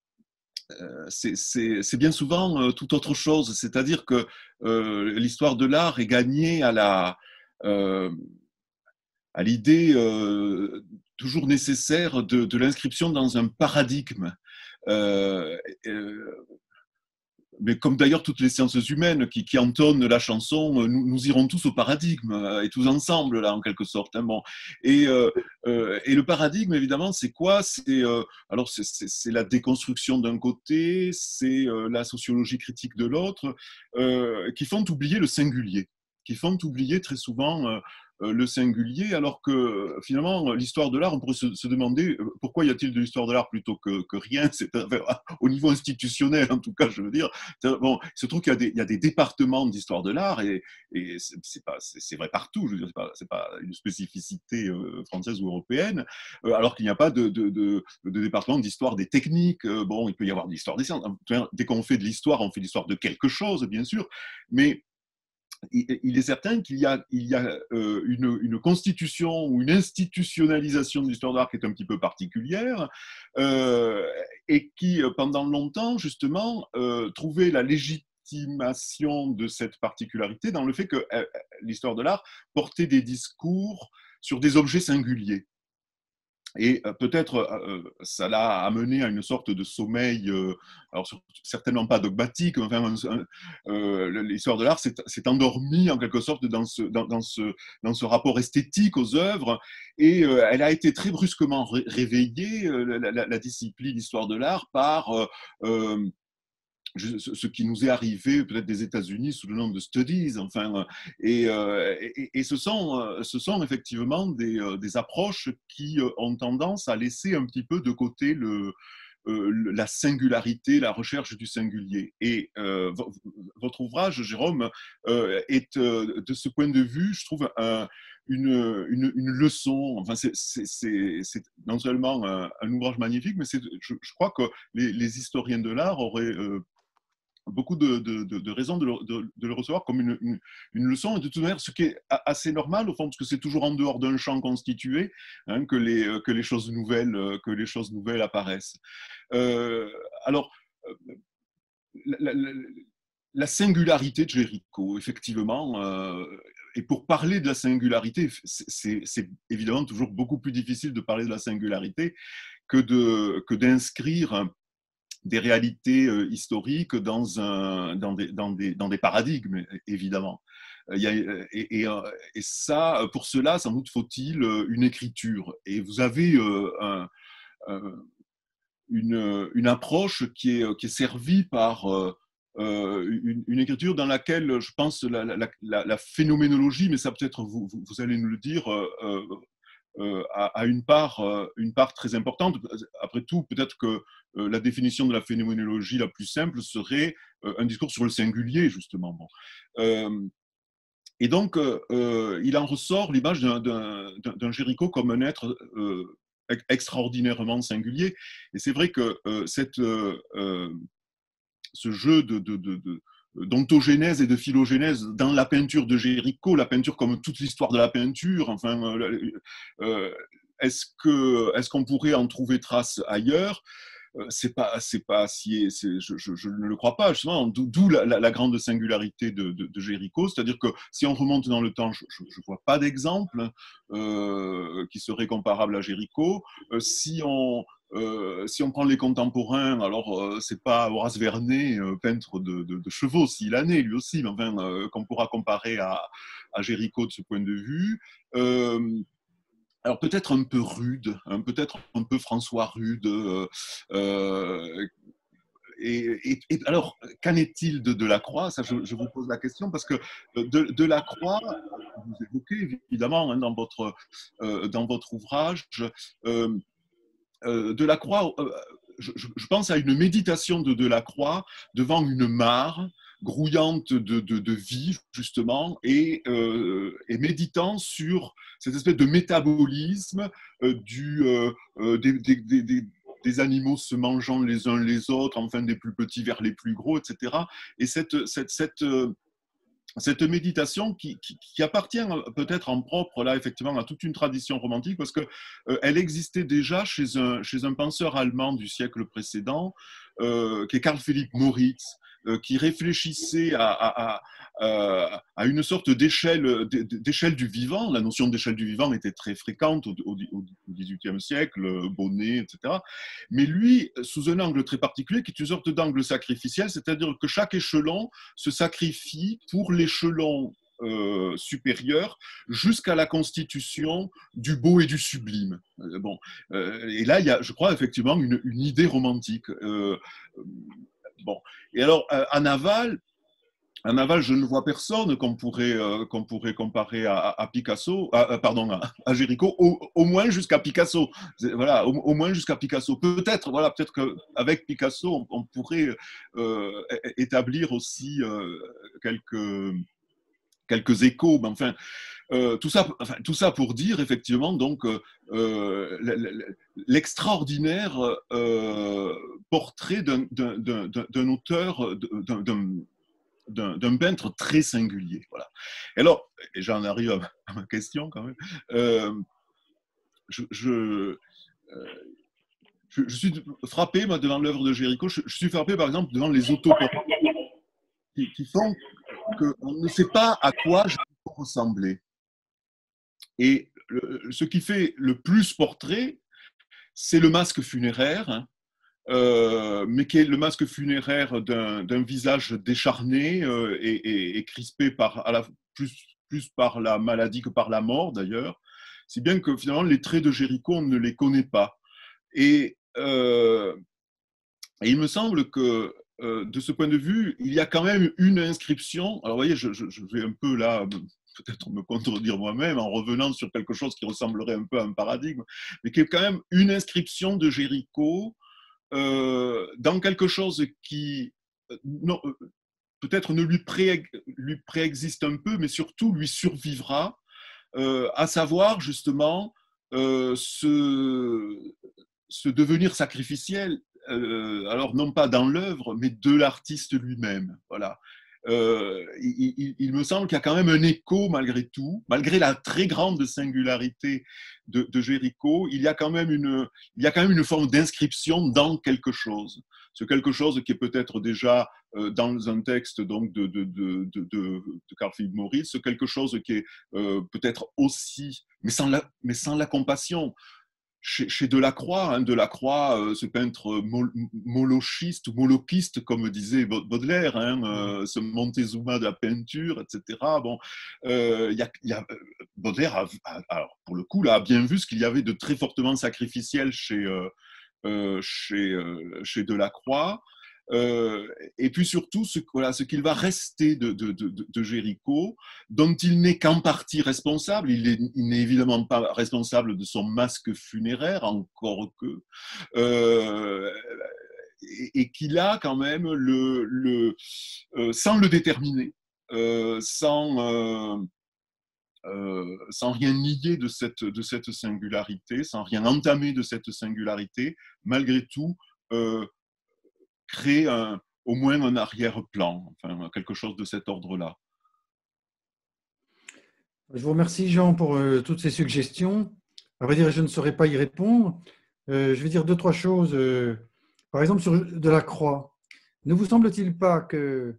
c'est bien souvent euh, tout autre chose. C'est-à-dire que euh, l'histoire de l'art est gagnée à la euh, à l'idée euh, toujours nécessaire de, de l'inscription dans un paradigme. Euh, euh, mais comme d'ailleurs toutes les sciences humaines qui, qui entonnent la chanson, nous, nous irons tous au paradigme, et tous ensemble, là, en quelque sorte. Hein, bon. et, euh, euh, et le paradigme, évidemment, c'est quoi? C'est euh, alors c'est la déconstruction d'un côté, c'est euh, la sociologie critique de l'autre, euh, qui font oublier le singulier, qui font oublier très souvent euh, le singulier, alors que finalement, l'histoire de l'art, on pourrait se, se demander pourquoi y a-t-il de l'histoire de l'art plutôt que, que rien, c'est au niveau institutionnel, en tout cas, je veux dire. Bon, il se trouve qu'il y, y a des départements d'histoire de l'art, et, et c'est vrai partout, je veux dire, c'est pas, pas une spécificité euh, française ou européenne, euh, alors qu'il n'y a pas de, de, de, de département d'histoire des techniques. Euh, bon, il peut y avoir de l'histoire des sciences. Dès qu'on fait de l'histoire, on fait l'histoire de quelque chose, bien sûr, mais il est certain qu'il y a, il y a euh, une, une constitution ou une institutionnalisation de l'histoire de l'art qui est un petit peu particulière euh, et qui, pendant longtemps, justement, euh, trouvait la légitimité légitimation de cette particularité dans le fait que euh, l'histoire de l'art portait des discours sur des objets singuliers. Et peut-être euh, ça l'a amené à une sorte de sommeil, euh, alors certainement pas dogmatique, mais enfin, euh, l'histoire de l'art s'est endormie en quelque sorte dans ce, dans, dans, ce, dans ce rapport esthétique aux œuvres, et euh, elle a été très brusquement ré réveillée, euh, la, la, la discipline d'histoire de l'art, par euh, euh, ce qui nous est arrivé peut-être des États-Unis sous le nom de studies, enfin, et, et, et ce, sont, ce sont effectivement des, des approches qui ont tendance à laisser un petit peu de côté le, la singularité, la recherche du singulier. Et euh, votre ouvrage, Jérôme, est de ce point de vue, je trouve, un, Une, une, une leçon. Enfin, c'est non seulement un, un ouvrage magnifique, mais je, je crois que les, les historiens de l'art auraient euh, beaucoup de, de, de, de raisons de le, de, de le recevoir comme une, une, une leçon, et de toute manière, ce qui est assez normal au fond, parce que c'est toujours en dehors d'un champ constitué hein, que, les, que, les choses nouvelles, que les choses nouvelles apparaissent. Euh, alors, la, la, la singularité de Géricault, effectivement, euh, et pour parler de la singularité, c'est évidemment toujours beaucoup plus difficile de parler de la singularité que de, que d'inscrire des réalités euh, historiques dans, un, dans, des, dans, des, dans des paradigmes, évidemment. Il y a, et, et, et ça, pour cela, sans doute faut-il une écriture. Et vous avez euh, un, un, une, une approche qui est, qui est servie par euh, une, une écriture dans laquelle, je pense, la, la, la, la phénoménologie, mais ça peut-être vous, vous, vous allez nous le dire, euh, Euh, a, a une, part, euh, une part très importante. Après tout, peut-être que euh, la définition de la phénoménologie la plus simple serait euh, un discours sur le singulier, justement. Bon. Euh, et donc, euh, il en ressort l'image d'un Géricault comme un être euh, extraordinairement singulier. Et c'est vrai que euh, cette, euh, ce jeu de, de, de, de d'ontogénèse et de phylogénèse dans la peinture de Géricault, la peinture comme toute l'histoire de la peinture, enfin, euh, est-ce que, est-ce qu'on pourrait en trouver trace ailleurs? C'est pas, c'est pas si, je, je, je ne le crois pas, justement, d'où la, la, la grande singularité de, de, de Géricault, c'est-à-dire que si on remonte dans le temps, je ne vois pas d'exemple euh, qui serait comparable à Géricault. Euh, si on Euh, si on prend les contemporains, alors euh, c'est pas Horace Vernet, euh, peintre de, de, de chevaux, s'il en est lui aussi, mais enfin, euh, qu'on pourra comparer à, à Géricault de ce point de vue. Euh, alors peut-être un peu rude, hein, peut-être un peu François Rude. Euh, euh, et, et, et alors, qu'en est-il de Delacroix? Ça, je, je vous pose la question parce que de, Delacroix, vous évoquez évidemment hein, dans, votre, euh, dans votre ouvrage, euh, Euh, Delacroix, euh, je, je pense à une méditation de Delacroix devant une mare grouillante de, de, de vie, justement, et, euh, et méditant sur cette espèce de métabolisme euh, du, euh, euh, des, des, des, des animaux se mangeant les uns les autres, enfin des plus petits vers les plus gros, et cetera. Et cette, cette, cette euh, cette méditation qui, qui, qui appartient peut-être en propre là effectivement à toute une tradition romantique parce que euh, elle existait déjà chez un, chez un penseur allemand du siècle précédent euh, qui est Carl Philipp Moritz euh, qui réfléchissait à, à, à, à une sorte d'échelle d'échelle du vivant. La notion d'échelle du vivant était très fréquente au, au, au dix-huitième siècle, Bonnet, et cetera. Mais lui, sous un angle très particulier, qui est une sorte d'angle sacrificiel, c'est-à-dire que chaque échelon se sacrifie pour l'échelon euh, supérieur jusqu'à la constitution du beau et du sublime. Euh, bon, euh, et là, il y a, je crois, effectivement, une, une idée romantique. Euh, bon, et alors, euh, en aval, en aval, je ne vois personne qu'on pourrait, euh, qu'on pourrait comparer à, à Picasso, à, pardon, à, à Géricault, au, au moins jusqu'à Picasso. Voilà, au, au moins jusqu'à Picasso. Peut-être, voilà, peut-être qu'avec Picasso, on, on pourrait euh, établir aussi euh, quelques, quelques échos. Mais enfin, euh, tout ça, enfin, tout ça pour dire effectivement donc euh, l'extraordinaire euh, portrait d'un auteur, d'un d'un peintre très singulier. Voilà. Et alors, et j'en arrive à ma, à ma question quand même, euh, je, je, euh, je, je suis frappé moi, devant l'œuvre de Géricault, je, je suis frappé par exemple devant les autoportraits qui, qui font qu'on ne sait pas à quoi Géricault ressemblait. Et le, ce qui fait le plus portrait, c'est le masque funéraire, hein, euh, mais qui est le masque funéraire d'un visage décharné euh, et, et, et crispé par, à la, plus, plus par la maladie que par la mort d'ailleurs, si bien que finalement les traits de Géricault, on ne les connaît pas. Et, euh, et il me semble que euh, de ce point de vue, il y a quand même une inscription. Alors vous voyez, je, je, je vais un peu là peut-être me contredire moi-même en revenant sur quelque chose qui ressemblerait un peu à un paradigme, mais qui est quand même une inscription de Géricault euh, dans quelque chose qui non, peut-être ne lui, pré, lui préexiste un peu, mais surtout lui survivra, euh, à savoir justement euh, ce, ce devenir sacrificiel, euh, alors non pas dans l'œuvre, mais de l'artiste lui-même. Voilà. Euh, il, il, il me semble qu'il y a quand même un écho malgré tout, malgré la très grande singularité de, de Géricault, il y a quand même une, il y a quand même une forme d'inscription dans quelque chose. Ce quelque chose qui est peut-être déjà euh, dans un texte donc de, de, de, de, de Carl Philipp Moritz, ce quelque chose qui est euh, peut-être aussi, mais sans la, mais sans la compassion. Chez, chez Delacroix, hein, Delacroix, euh, ce peintre mol, molochiste ou molochiste, comme disait Baudelaire, hein, euh, ce Montezuma de la peinture, et cetera. Bon, euh, y a, y a, Baudelaire, a, a, alors, pour le coup, là, a bien vu ce qu'il y avait de très fortement sacrificiel chez, euh, euh, chez, euh, chez Delacroix. Euh, et puis surtout, ce, voilà, ce qu'il va rester de, de, de, de Géricault, dont il n'est qu'en partie responsable. Il n'est évidemment pas responsable de son masque funéraire, encore que, euh, et, et qu'il a quand même, le, le, euh, sans le déterminer, euh, sans, euh, euh, sans rien nier de cette, de cette singularité, sans rien entamer de cette singularité, malgré tout, euh, créer un, au moins un arrière-plan, enfin, quelque chose de cet ordre-là. Je vous remercie, Jean, pour euh, toutes ces suggestions. À vrai dire, je ne saurais pas y répondre. Euh, je vais dire deux, trois choses. Euh, par exemple, sur Delacroix. Ne vous semble-t-il pas que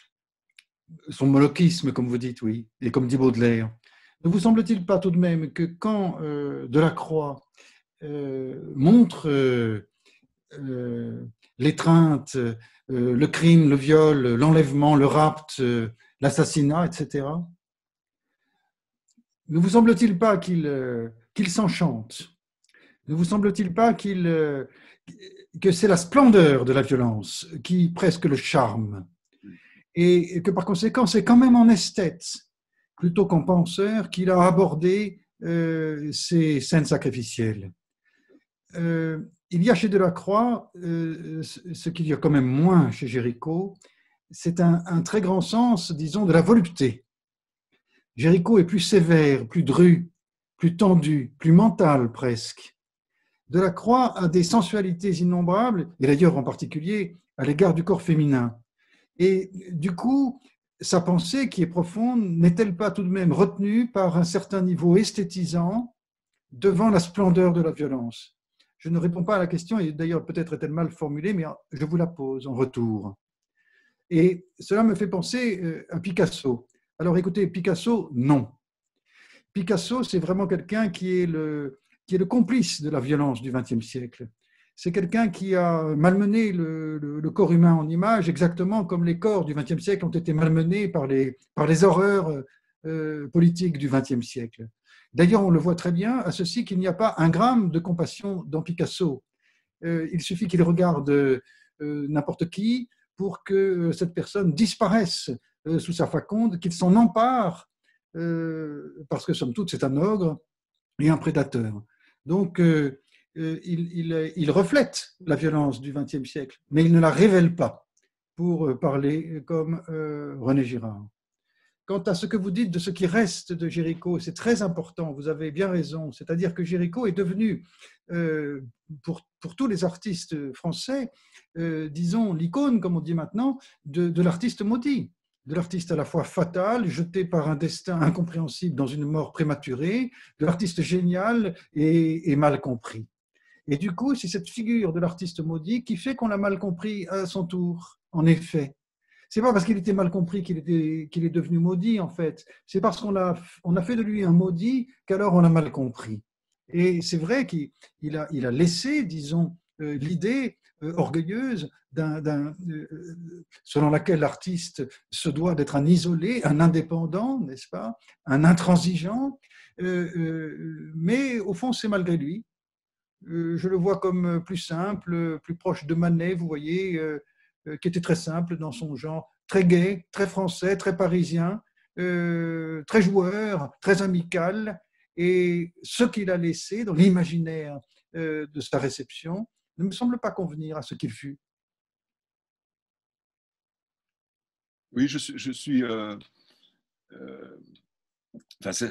son molochisme, comme vous dites, oui, et comme dit Baudelaire, ne vous semble-t-il pas tout de même que quand euh, Delacroix euh, montre euh, euh, l'étreinte, euh, le crime, le viol, l'enlèvement, le rapt, euh, l'assassinat, et cetera. Ne vous semble-t-il pas qu'il euh, qu'il s'enchante? Ne vous semble-t-il pas qu'il, euh, que c'est la splendeur de la violence qui presque le charme, et que par conséquent c'est quand même en esthète plutôt qu'en penseur qu'il a abordé euh, ces scènes sacrificielles? euh, Il y a chez Delacroix, euh, ce qu'il y a quand même moins chez Géricault, c'est un, un très grand sens, disons, de la volupté. Géricault est plus sévère, plus dru, plus tendu, plus mental presque. Delacroix a des sensualités innombrables, et d'ailleurs en particulier à l'égard du corps féminin. Et du coup, sa pensée qui est profonde n'est-elle pas tout de même retenue par un certain niveau esthétisant devant la splendeur de la violence? Je ne réponds pas à la question, et d'ailleurs peut-être est-elle mal formulée, mais je vous la pose en retour. Et cela me fait penser à Picasso. Alors écoutez, Picasso, non. Picasso, c'est vraiment quelqu'un qui est le, qui est le complice de la violence du vingtième siècle. C'est quelqu'un qui a malmené le, le, le corps humain en image, exactement comme les corps du vingtième siècle ont été malmenés par les, par les horreurs euh, politiques du vingtième siècle. D'ailleurs, on le voit très bien, à ceci qu'il n'y a pas un gramme de compassion dans Picasso. Euh, il suffit qu'il regarde euh, n'importe qui pour que cette personne disparaisse euh, sous sa faconde, qu'il s'en empare, euh, parce que somme toute, c'est un ogre et un prédateur. Donc, euh, euh, il, il, il reflète la violence du vingtième siècle, mais il ne la révèle pas, pour parler comme euh, René Girard. Quant à ce que vous dites de ce qui reste de Géricault, c'est très important, vous avez bien raison, c'est-à-dire que Géricault est devenu, euh, pour, pour tous les artistes français, euh, disons l'icône, comme on dit maintenant, de, de l'artiste maudit, de l'artiste à la fois fatal, jeté par un destin incompréhensible dans une mort prématurée, de l'artiste génial et, et mal compris. Et du coup, c'est cette figure de l'artiste maudit qui fait qu'on l'a mal compris à son tour, en effet. c'est pas parce qu'il était mal compris qu'il était, qu'il est devenu maudit, en fait. C'est parce qu'on a, on a fait de lui un maudit qu'alors on a mal compris. Et c'est vrai qu'il il a, il a laissé, disons, euh, l'idée euh, orgueilleuse d'un, d'un, euh, selon laquelle l'artiste se doit d'être un isolé, un indépendant, n'est-ce pas, un intransigeant. Euh, euh, mais au fond, c'est malgré lui. Euh, je le vois comme plus simple, plus proche de Manet, vous voyez, euh, euh, qui était très simple dans son genre, très gai, très français, très parisien, euh, très joueur, très amical. Et ce qu'il a laissé dans l'imaginaire euh, de sa réception ne me semble pas convenir à ce qu'il fut. Oui, je suis. Je suis euh, euh, enfin,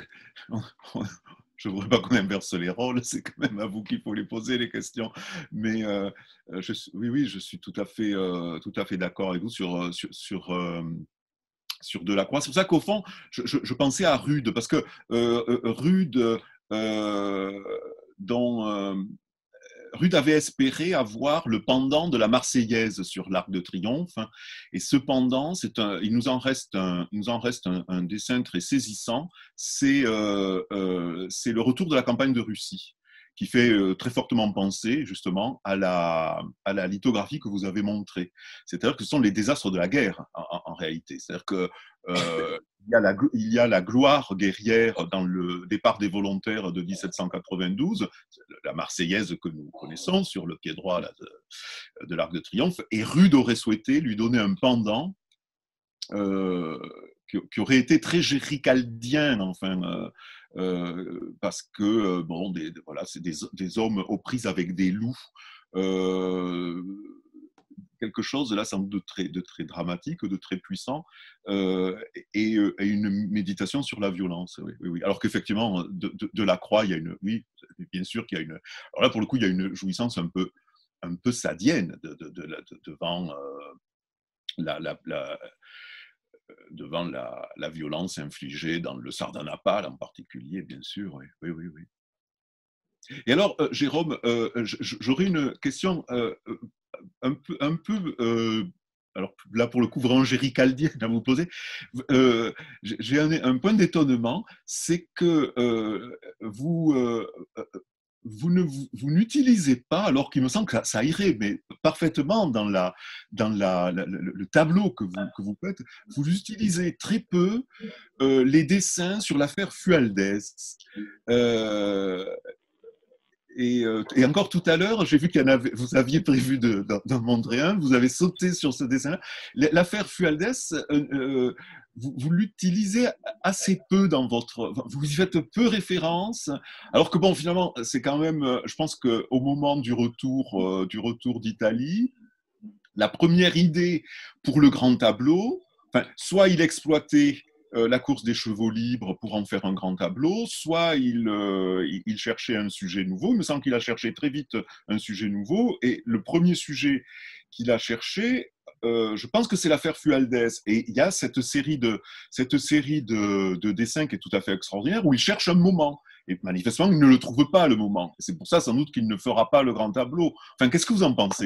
je ne voudrais pas qu'on inverse les rôles, c'est quand même à vous qu'il faut les poser, les questions. Mais euh, je, oui, oui, je suis tout à fait, euh, tout à fait d'accord avec vous sur, sur, sur, euh, sur Delacroix. C'est pour ça qu'au fond, je, je, je pensais à Rude, parce que euh, Rude, euh, dont. Euh, Rude avait espéré avoir le pendant de la Marseillaise sur l'Arc de Triomphe, et ce pendant, c'est un, il nous en reste un, il nous en reste un, un dessin très saisissant, c'est euh, euh, c'est le retour de la campagne de Russie, qui fait euh, très fortement penser justement à la, à la lithographie que vous avez montrée. C'est-à-dire que ce sont les désastres de la guerre en, en, en réalité. C'est-à-dire que euh, il y a la, il y a la gloire guerrière dans le départ des volontaires de dix-sept cent quatre-vingt-douze, la Marseillaise que nous connaissons sur le pied droit là, de, de l'Arc de Triomphe, et Rude aurait souhaité lui donner un pendant euh, qui, qui aurait été très géricaldien, enfin, euh, euh, parce que euh, bon, des, voilà, c'est des, des hommes aux prises avec des loups. Euh, quelque chose là sans doute de très, de très dramatique, de très puissant, euh, et, et une méditation sur la violence. Oui, oui, oui. Alors qu'effectivement, de, de, de la croix, il y a une, oui, bien sûr qu'il y a une. Alors là, pour le coup, il y a une jouissance un peu, un peu sadienne de, de, de, de, devant euh, la, la, la devant la, la violence infligée dans le Sardanapale en particulier, bien sûr. Oui, oui, oui. oui. Et alors, euh, Jérôme, euh, j'aurais une question euh, un peu, un peu euh, alors là pour le coup vraiment géricaldienne à vous poser. Euh, J'ai un, un point d'étonnement, c'est que euh, vous, euh, vous ne vous, vous n'utilisez pas, alors qu'il me semble que ça, ça irait, mais parfaitement dans, la, dans la, la, le, le tableau que vous, que vous faites, vous utilisez très peu euh, les dessins sur l'affaire Fualdès. Euh, Et, euh, et encore tout à l'heure, j'ai vu qu'il y en avait, vous aviez prévu d'en montrer un, vous avez sauté sur ce dessin-là. L'affaire Fualdès, euh, euh, vous, vous l'utilisez assez peu dans votre... Vous y faites peu référence, alors que bon, finalement, c'est quand même, je pense qu'au moment du retour, euh, du retour d'Italie, la première idée pour le grand tableau, enfin, soit il exploitait Euh, la course des chevaux libres pour en faire un grand tableau, soit il, euh, il cherchait un sujet nouveau. Il me semble qu'il a cherché très vite un sujet nouveau, et le premier sujet qu'il a cherché, euh, je pense que c'est l'affaire Fualdès. Et il y a cette série de, cette série de, de dessins qui est tout à fait extraordinaire, où il cherche un moment. Et manifestement, il ne le trouve pas, le moment. C'est pour ça, sans doute, qu'il ne fera pas le grand tableau. Enfin, qu'est-ce que vous en pensez ?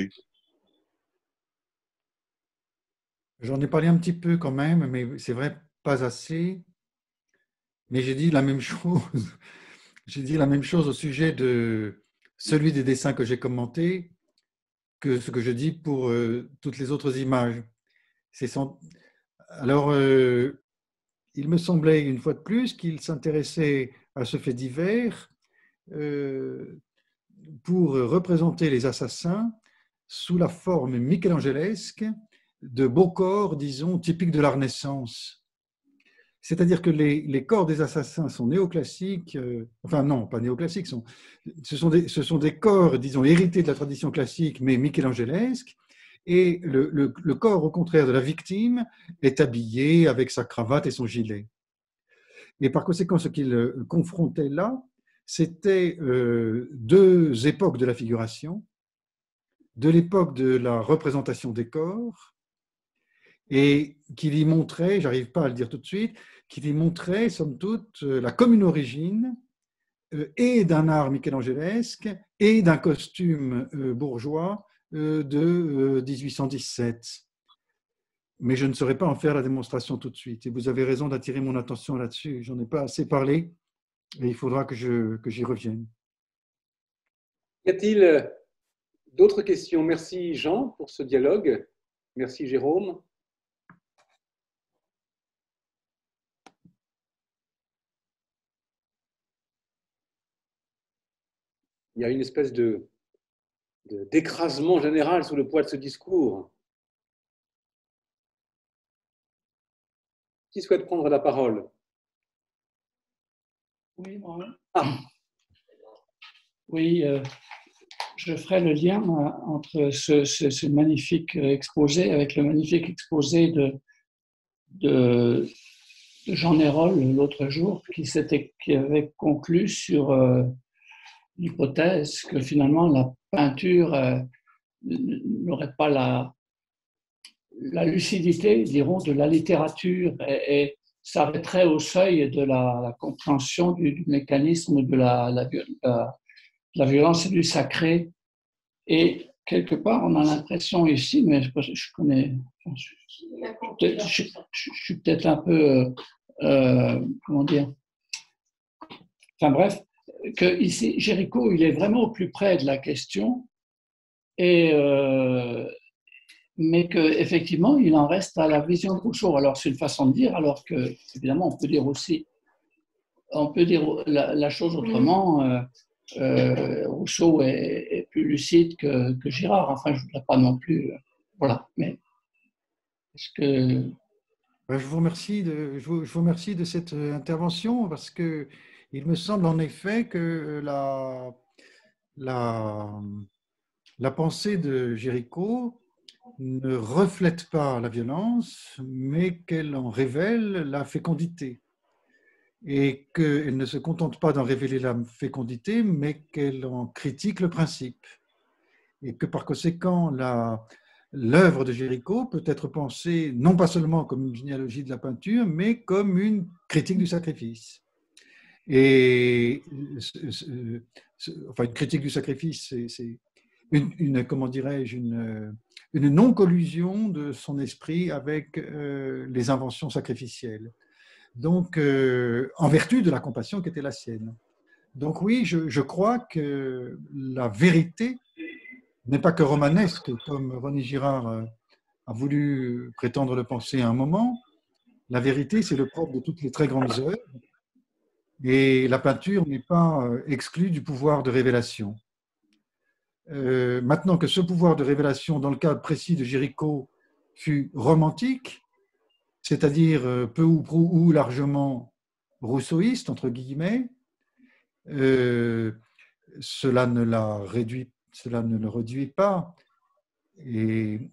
J'en ai parlé un petit peu quand même, mais c'est vrai, pas assez. Mais j'ai dit la même chose. J'ai dit la même chose au sujet de celui des dessins que j'ai commentés que ce que je dis pour euh, toutes les autres images. Sans... Alors, euh, il me semblait une fois de plus qu'il s'intéressait à ce fait divers euh, pour représenter les assassins sous la forme michelangelesque de beaux corps, disons, typiques de la Renaissance. C'est-à-dire que les, les corps des assassins sont néoclassiques, euh, enfin non, pas néoclassiques, sont, ce, sont des, ce sont des corps, disons, hérités de la tradition classique, mais michelangelesques, et le, le, le corps, au contraire de la victime, est habillé avec sa cravate et son gilet. Et par conséquent, ce qu'il confrontait là, c'était euh, deux époques de la figuration, de l'époque de la représentation des corps, et qu'il y montrait, j'arrive pas à le dire tout de suite, qu'il y montrait, somme toute, la commune origine euh, et d'un art michelangelesque et d'un costume euh, bourgeois euh, de euh, dix-huit cent dix-sept. mais je ne saurais pas en faire la démonstration tout de suite. Et vous avez raison d'attirer mon attention là-dessus. J'en ai pas assez parlé et il faudra que je, que j'y revienne. Y a-t-il d'autres questions? Merci Jean pour ce dialogue. Merci Jérôme. Il y a une espèce de, de, d'écrasement général sous le poids de ce discours. Qui souhaite prendre la parole? Oui, moi. Ah. Oui, euh, je ferai le lien entre ce, ce, ce magnifique exposé avec le magnifique exposé de, de, de Jean Hérol l'autre jour, qui, qui avait conclu sur euh, l'hypothèse que finalement la peinture euh, n'aurait pas la, la lucidité, dirons, de la littérature et, et s'arrêterait au seuil de la, la compréhension du, du mécanisme de la, la, la, la violence et du sacré. Et quelque part, on a l'impression ici, mais je, je connais, je, je, je, je suis peut-être un peu, euh, comment dire, enfin bref, que ici, Géricault, il est vraiment au plus près de la question, et, euh, mais qu'effectivement, il en reste à la vision de Rousseau. Alors, c'est une façon de dire, alors que, évidemment, on peut dire aussi, on peut dire la, la chose autrement. Euh, euh, Rousseau est, est plus lucide que, que Girard. Enfin, je ne voudrais pas non plus. Euh, voilà. Mais est-ce que. Je vous remercie de, je vous, je vous remercie de cette intervention parce que il me semble en effet que la, la, la pensée de Géricault ne reflète pas la violence, mais qu'elle en révèle la fécondité. Et qu'elle ne se contente pas d'en révéler la fécondité, mais qu'elle en critique le principe. Et que par conséquent, l'œuvre de Géricault peut être pensée non pas seulement comme une généalogie de la peinture, mais comme une critique du sacrifice. Et enfin, une critique du sacrifice, c'est une, une, comment dirais-je, une, une non-collusion de son esprit avec euh, les inventions sacrificielles. Donc, euh, en vertu de la compassion qui était la sienne. Donc oui, je, je crois que la vérité n'est pas que romanesque, comme René Girard a voulu prétendre le penser à un moment. La vérité, c'est le propre de toutes les très grandes œuvres. Et la peinture n'est pas exclue du pouvoir de révélation. Euh, maintenant que ce pouvoir de révélation, dans le cas précis de Géricault, fut romantique, c'est-à-dire peu ou prou ou largement rousseauiste, entre guillemets, euh, cela, ne la réduit, cela ne le réduit pas. Et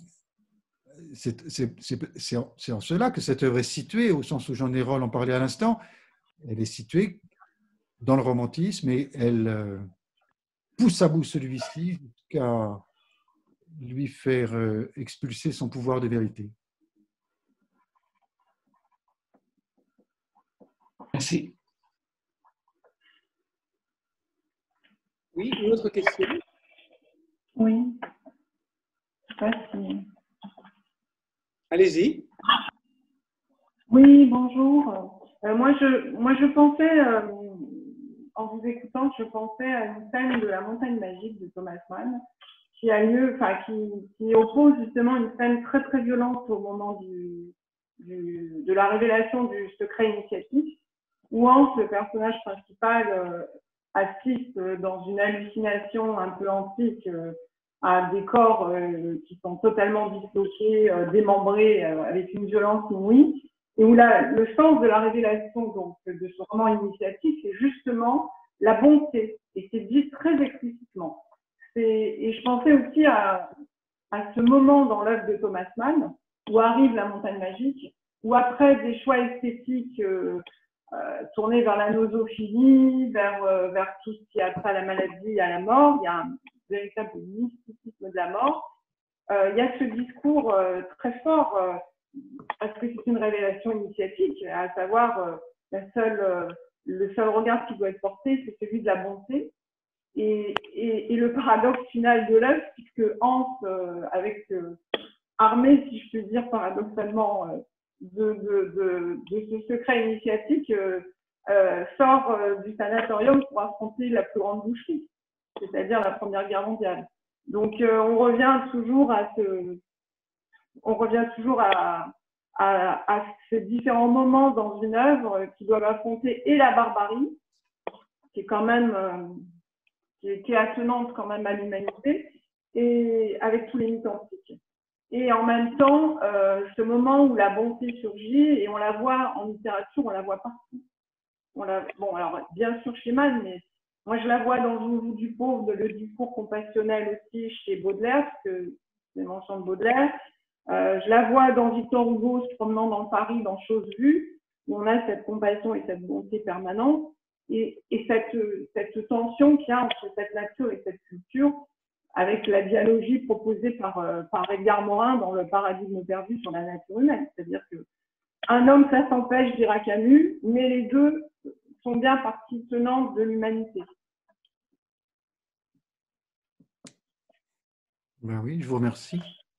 c'est en, en cela que cette œuvre est située, au sens où Jean Hérol en parlait à l'instant, elle est située dans le romantisme et elle euh, pousse à bout celui-ci jusqu'à lui faire euh, expulser son pouvoir de vérité. Merci. Oui, une autre question? Oui. Je sais pas si... Allez-y. Oui, bonjour. Euh, moi, je, moi, je pensais, euh, en vous écoutant, je pensais à une scène de La Montagne magique de Thomas Mann qui a lieu, enfin, qui, qui oppose justement une scène très très violente au moment du, du, de la révélation du secret initiatique, où Hans, le personnage principal, euh, assiste dans une hallucination un peu antique euh, à des corps euh, qui sont totalement disloqués, euh, démembrés, euh, avec une violence inouïe, et où là, le sens de la révélation donc, de ce roman initiatique, c'est justement la bonté, et c'est dit très explicitement. Et je pensais aussi à, à ce moment dans l'œuvre de Thomas Mann, où arrive La Montagne magique, où après des choix esthétiques euh, euh, tournés vers la nosophilie, vers, euh, vers tout ce qui a trait à la maladie et à la mort, il y a un véritable mysticisme de la mort. Euh, il y a ce discours euh, très fort, euh, parce que c'est une révélation initiatique, à savoir euh, la seule, euh, le seul regard qui doit être porté, c'est celui de la bonté. Et, et, et le paradoxe final de l'œuvre, puisque Hans, euh, avec euh, armé, si je puis dire paradoxalement, euh, de, de, de, de ce secret initiatique, euh, euh, sort euh, du sanatorium pour affronter la plus grande boucherie, c'est-à-dire la Première Guerre mondiale. Donc, euh, on revient toujours à ce, on revient toujours à, à, à ces différents moments dans une œuvre qui doivent affronter et la barbarie, qui est quand même, euh, qui est, qui est attenante quand même à l'humanité, et avec tous les mythes antiques. Et en même temps, euh, ce moment où la bonté surgit, et on la voit en littérature, on la voit partout. On la, bon, alors bien sûr chez Mann, mais moi je la vois dans Je vous du pauvre, le discours compassionnel aussi chez Baudelaire, parce que c'est mention de Baudelaire. Euh, je la vois dans Victor Hugo se promenant dans Paris, dans Chose vue, où on a cette compassion et cette bonté permanente, et, et cette, cette tension qu'il y a entre cette nature et cette culture, avec la dialogie proposée par, euh, par Edgar Morin dans Le paradigme perdu sur la nature humaine. C'est-à-dire qu'un homme, ça s'empêche, dira Camus, mais les deux sont bien partie tenante de l'humanité. Ben oui, je vous remercie.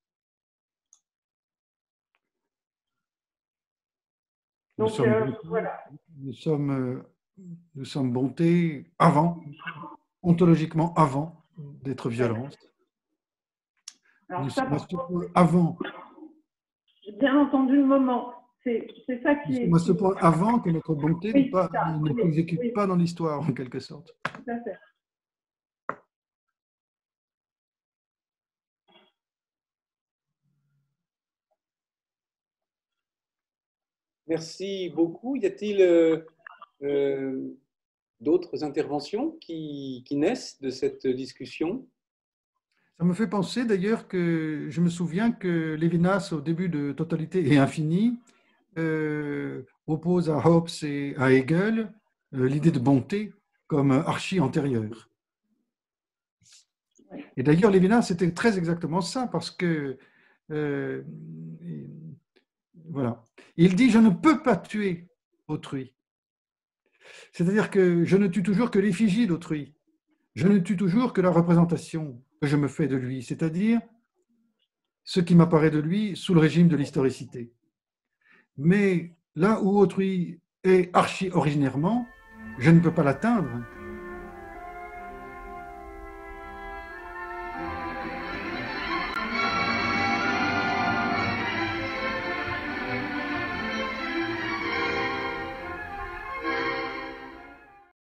Nous, Donc, sommes, euh, bonté, voilà. nous, sommes, euh, nous sommes bonté avant, ontologiquement avant d'être violence. Alors, Nous ça, sommes par à ce contre, point avant. j'ai bien entendu le moment. C'est ça qui Nous est. sommes à ce point avant que notre bonté Oui, n'est pas, ça, ne oui, s'exécute oui. pas dans l'histoire, en quelque sorte. Tout à fait. Merci beaucoup. Y a-t-il euh, euh, d'autres interventions qui, qui naissent de cette discussion? Ça me fait penser d'ailleurs que je me souviens que Lévinas, au début de Totalité et Infini, euh, oppose à Hobbes et à Hegel euh, l'idée de bonté comme archi-antérieure. Et d'ailleurs, Lévinas, c'était très exactement ça, parce que, euh, voilà, il dit « je ne peux pas tuer autrui ». C'est-à-dire que je ne tue toujours que l'effigie d'autrui. Je ne tue toujours que la représentation que je me fais de lui, c'est-à-dire ce qui m'apparaît de lui sous le régime de l'historicité. Mais là où autrui est archi originairement, je ne peux pas l'atteindre